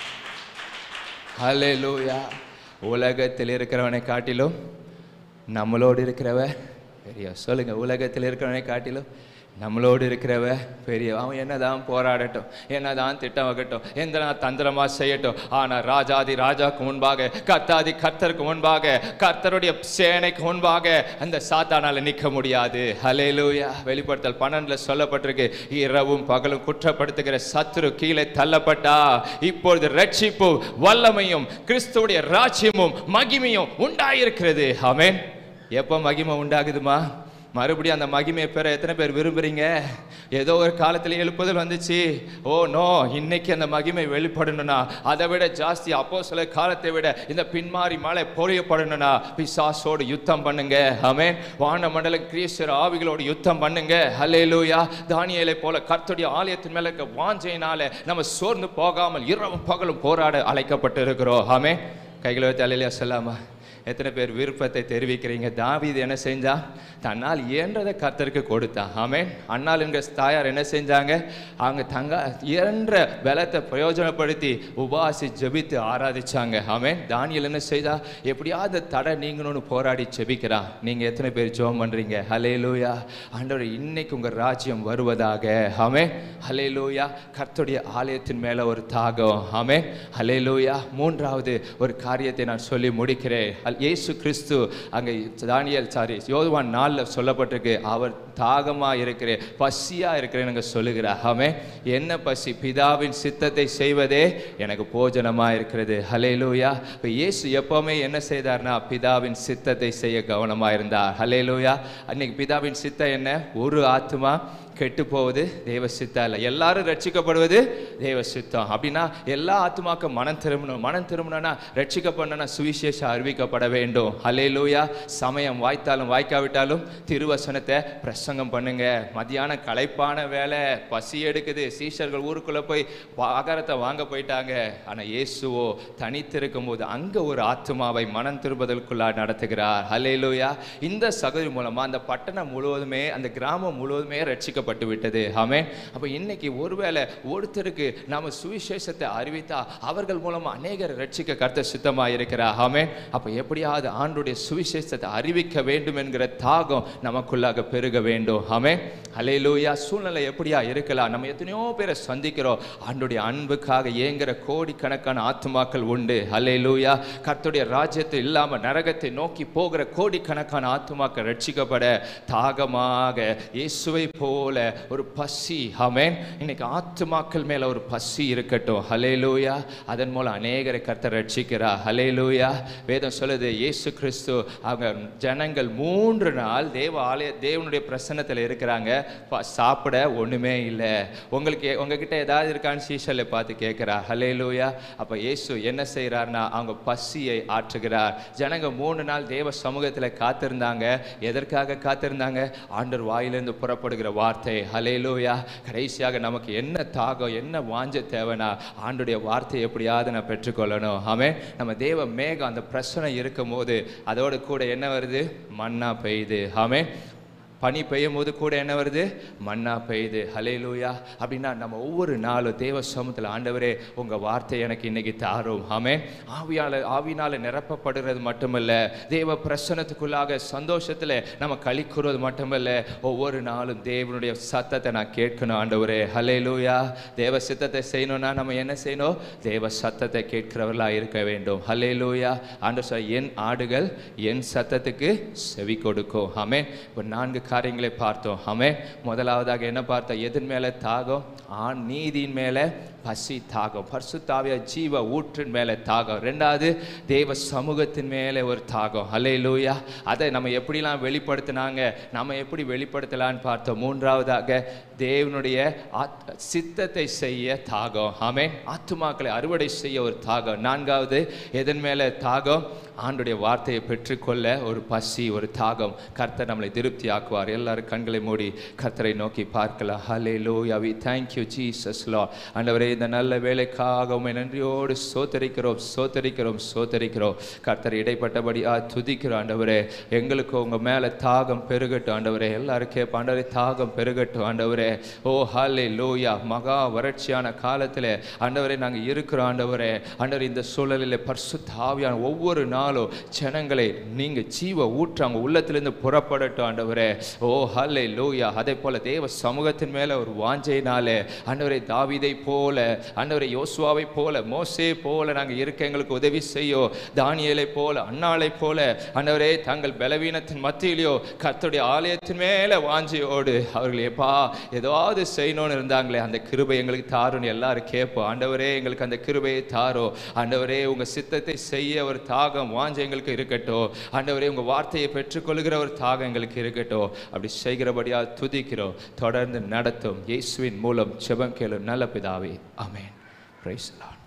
[SPEAKER 1] ஹல்லேலூயா. உலகத்தில் இருக்கிறவனை காட்டிலும் நம்மளோடு இருக்கிறவ பெரிய. சொல்லுங்க, உலகத்தில் இருக்கிறவனை காட்டிலும் நம்மளோடு இருக்கிறவ பெரிய. அவன் என்னதான் போராடட்டும், என்னதான் திட்டம் வகட்டும், எந்த தந்திரமா செய்யட்டும், ஆனா ராஜாதி ராஜாக்கு முன்பாக, கர்த்தாதி கர்த்தருக்கு முன்பாக, கர்த்தருடைய சேனைக்கு முன்பாக அந்த சாத்தானால நிற்க முடியாது. ஹல்லேலூயா. வெளிப்படுத்தல் 12 சொல்லப்பட்டிருக்கு, இரவும் பகலும் குற்றப்படுத்துகிற சத்துரு கீழே தள்ளப்பட்டா இப்பொழுது ரட்சிப்பும் வல்லமையும் கிறிஸ்துவுடைய ராஜ்யமும் மகிமையும் உண்டாயிருக்கிறது. ஆமென். எப்போ மகிமை உண்டாகுதுமா? மறுபடியும் அந்த மகிமையை பெற எத்தனை பேர் விரும்புறீங்க? ஏதோ ஒரு காலத்தில் எழுப்புதல் வந்துச்சு. ஓ நோ, இன்னைக்கு அந்த மகிமை வெளிப்படணும்னா, அதை விட ஜாஸ்தி அப்போஸ்தலர் காலத்தை விட இந்த பின்மாறி மழை பொழியப்படணும்னா பிசாசோடு யுத்தம் பண்ணுங்க. ஆமென். வான மண்டல கிரீஸ்வர ஆவிகளோடு யுத்தம் பண்ணுங்க. ஹல்லேலூயா. தானியேலை போல கர்த்தருடைய ஆலயத்தின் மேல இருக்க வாஞ்சையினால நம்ம சோர்ந்து போகாமல் இரவும் பகலும் போராட அழைக்கப்பட்டு இருக்கிறோம். ஆமென். கைகளை வைத்து அல்லேலூயா சொல்லாமா? எத்தனை பேர் விருப்பத்தை தெரிவிக்கிறீங்க? தாவீது என்ன செஞ்சா? தன்னால் இயன்றதை கர்த்தருக்கு கொடுத்தான். ஆமென். அன்னாள் என்கிற தாயார் என்ன செஞ்சாங்க? அவங்க தங்க இயன்ற பலத்தை பிரயோஜனப்படுத்தி உபாசி ஜெபித்து ஆராதிச்சாங்க. ஆமென். தானியேல் என்ன செய்தா? எப்படியாவது தடை நீங்கணும்னு போராடி ஜெபிக்கிறான். நீங்க எத்தனை பேர் ஜெபம் பண்றீங்க? ஹல்லேலூயா. ஆண்டவரே இன்னைக்கு உங்க ராஜ்யம் வருவதாக. ஆமென். ஹல்லேலூயா. கர்த்தருடைய ஆலயத்தின் மேல ஒரு தாகம். ஆமென். ஹல்லேலூயா. மூன்றாவது ஒரு காரியத்தை நான் சொல்லி முடிக்கிறேன். இயேசு கிறிஸ்து அங்கே யோவான் 4 சொல்லப்பட்டிருக்கு, அவர் தாகமா இருக்கிறேன், பசியா இருக்கிறேன் சொல்லுகிறார். ஆமென். என்ன பசி? பிதாவின் சித்தத்தை செய்வதே எனக்கு போஜனமா இருக்கிறது. ஹல்லேலூயா. இப்போ இயேசு எப்பவுமே என்ன செய்தார்னா, பிதாவின் சித்தத்தை செய்ய கவனமா இருந்தார். ஹல்லேலூயா. அன்னைக்கு பிதாவின் சித்தம் என்ன? ஒரு ஆத்துமா கெட்டு போவது தேவ சித்தம் இல்லை, எல்லாரும் ரட்சிக்கப்படுவது தேவ சித்தம். அப்படின்னா எல்லா ஆத்துமாக்கும் மனம் திரும்பணும். மனம் திரும்பணும்னா ரட்சிக்கப்படணும்னா சுவிசேஷம் அறிவிக்கப்பட வேண்டும். ஹல்லேலூயா. சமயம் வாய்த்தாலும் வாய்க்காவிட்டாலும் திருவசனத்தை பிரசங்கம் பண்ணுங்க. மதியான களைப்பான வேலை, பசி எடுக்குது, சீஷர்கள் ஊருக்குள்ள போய் ஆகாரத்தை வாங்க போயிட்டாங்க. ஆனா இயேசுவோ தனித்திருக்கும் போது அங்க ஒரு ஆத்துமாவை மனம் திரும்புதலுக்குள்ளா நடத்துகிறார். ஹல்லேலூயா. இந்த சகோதரி மூலமா அந்த பட்டணம் முழுவதுமே, அந்த கிராமம் முழுவதுமே ரட்சிக்க பட்டு விட்டது. ஆமென். அப்ப இன்னைக்கு ஒருவேளை ஒருத்தருக்கு நாம சுவிசேஷத்தை அறிவித்தா அவர்கள் மூலமா அநேகர் ரட்சிக்க கர்த்தர் சித்தமா இருக்கிறார். ஆமென். அப்ப எப்படியாவது ஆண்டவருடைய சுவிசேஷத்தை அறிவிக்க வேண்டும் என்கிற தாகம் நமக்குள்ளாக பெருக வேண்டும். ஆமென். ஹல்லேலூயா. சூழ்நிலை எப்படியா இருக்கலாம், நம்ம எத்தனையோ பேரை சந்திக்கிறோம். ஆண்டவருடைய அன்புக்காக ஏங்குற கோடிக்கணக்கான ஆத்துமாக்கள் உண்டு. ஹல்லேலூயா. கர்த்தருடைய ராஜ்யத்தை இல்லாம நரகத்தை நோக்கி போகிற கோடிக்கணக்கான ஆத்துமாக்கள் ரட்சிக்கப்பட தாகமாக இயேசுவை போல போல ஒரு பசி. ஆமென். இன்னைக்கு ஆத்துமாக்கள் மேல ஒரு பசி இருக்கட்டும். ஹல்லேலூயா. அதன் மூலம் அநேகரை கர்த்தர் ரட்சிக்கிறார். ஹல்லேலூயா. வேதம் சொல்லுது, இயேசு கிறிஸ்து அவங்க ஜனங்கள் 3 நாள் தேவனுடைய பிரசன்னத்தில் இருக்கிறாங்க, சாப்பிட ஒண்ணுமே இல்லை. உங்ககிட்ட ஏதாவது இருக்கான்னு சீஷலை பார்த்து கேட்கிறா. ஹல்லேலூயா. அப்ப இயேசு என்ன செய்யறாருன்னா அவங்க பசியை ஆற்றுகிறார். ஜனங்க 3 நாள் தேவ சமூகத்தில் காத்திருந்தாங்க. எதற்காக காத்திருந்தாங்க? ஆண்டவர் வாயிலிருந்து புறப்படுகிற வார்த்தை. ஹல்லேலூயா. கடைசியாக நமக்கு என்ன தாகம், என்ன வாஞ்ச தேவைனா ஆண்டுடைய வார்த்தை எப்படியாவது நான் பெற்றுக்கொள்ளணும். ஆமென். நம்ம தேவ மேகம் அந்த பிரச்சனை இருக்கும் போது அதோடு கூட என்ன வருது? மன்னா பெய்யுது. ஆமென். பனி பெய்யும் போது கூட என்ன வருது? மன்னா பெய்யுது. ஹல்லேலூயா. அப்படின்னா நம்ம ஒவ்வொரு நாளும் தேவ சமூகத்தில், ஆண்டவரே உங்கள் வார்த்தை எனக்கு இன்னைக்கு தாரும். ஆமென். ஆவியால் நிரப்பப்படுறது மட்டுமல்ல, தேவ பிரசன்னத்துக்குள்ளாக சந்தோஷத்தில் நம்ம களி கூறுவது மட்டுமல்ல, ஒவ்வொரு நாளும் தேவனுடைய சத்தத்தை நான் கேட்கணும். ஆண்டவரே ஹல்லேலூயா. தேவ சித்தத்தை செய்யணும்னா நம்ம என்ன செய்யணும்? தேவ சத்தத்தை கேட்கிறவர்களாக இருக்க வேண்டும். ஹல்லேலூயா. ஆண்டவர் சொல்ல, என் ஆடுகள் என் சத்தத்துக்கு செவி கொடுக்கும். ஆமென். இப்போ 4 காரியங்களை பார்த்தோம். ஆமென். முதலாவதாக என்ன பார்த்தோம்? எதன் மேல தாகம்? நீதியின் மேல பசி, தாகம். பரிசுத்த ஆவியானவர் ஜீவ ஊற்றின் மேல தாகம். 2வது தேவ சமூகத்தின் மேலே ஒரு தாகம். ஹல்லேலூயா. அதை நம்ம எப்படிலாம் வெளிப்படுத்தினாங்க, நம்ம எப்படி வெளிப்படுத்தலான்னு பார்த்தோம். 3வதாக தேவனுடைய சித்தத்தை செய்ய தாகம். ஆமென். ஆத்துமாக்களை அறுவடை செய்ய ஒரு தாகம். 4வது எதன் மேல தாகம்? ஆண்டுடைய வார்த்தையை பெற்றுக்கொள்ள ஒரு பசி, ஒரு தாகம். கர்த்தர் நம்மளை திருப்தி ஆக்குவார். எல்லாரும் கண்களை மூடி கர்த்தரை நோக்கி பார்க்கலாம். ஹல்லேலூயா. we thank you Jesus Lord. ஆண்டவரே, இந்த நல்ல வேலைக்காக உம்மை நன்றியோடு சோதரிக்கிறோம். கர்த்தர் இடைப்பட்டபடியா துதிக்கிறோம். ஆண்டவரே, எங்களுக்கு உங்க மேல தாகம் பெருகட்டும். ஆண்டவரே, எல்லாரும் கேட்ப, ஆண்டவரே தாகம் பெருகட்டும். ஆண்டவரே, ஓ ஹல்லேலூயா. மகா வறட்சியான காலத்தில் ஆண்டவரே நாங்கள் இருக்கிறோம். ஆண்டவரே, இந்த சூழலில் பரிசுத்த ஆவியான ஒவ்வொரு நாளும் ஜனங்களை நீங்க ஜீவ ஊற்றாங்க உள்ளத்திலிருந்து புறப்படட்டும். ஆண்டவரே, ஓ ஹல்லேலூயா. அதே போல தேவ சமூகத்தின் மேல ஒரு வாஞ்சையினாலே ஆண்டவரே, தாவீதை போல, ஆண்டவரே யோசுவாவை போல, மோசே போல நாங்கள் இருக்க எங்களுக்கு உதவி செய்யும். தானியேலை போல, அன்னாளை போல ஆண்டவரே, தங்கள் பலவீனத்தின் மத்தியிலையோ கர்த்தருடைய ஆலயத்தின் மேல வாஞ்சையோடு அவர்கள் எப்பா ஏதாவது செய்யணும்னு இருந்தாங்களே, அந்த கிருபை எங்களுக்கு தாருன்னு எல்லாரும் கேட்போம். ஆண்டவரே, எங்களுக்கு அந்த கிருபையை தாரோ. ஆண்டவரே, உங்க சித்தத்தை செய்ய ஒரு தாகம், வாஞ்சை எங்களுக்கு இருக்கட்டும். ஆண்டவரே, உங்க வார்த்தையை பெற்றுக்கொள்கிற ஒரு தாகம் எங்களுக்கு இருக்கட்டும். அப்படி செய்கிறபடியா துதிக்கிறோம். தொடர்ந்து நடத்தும். இயேசுவின் மூலம் ஜெபம் கேளும் நல்ல பிதாவே. ஆமென். Praise the Lord.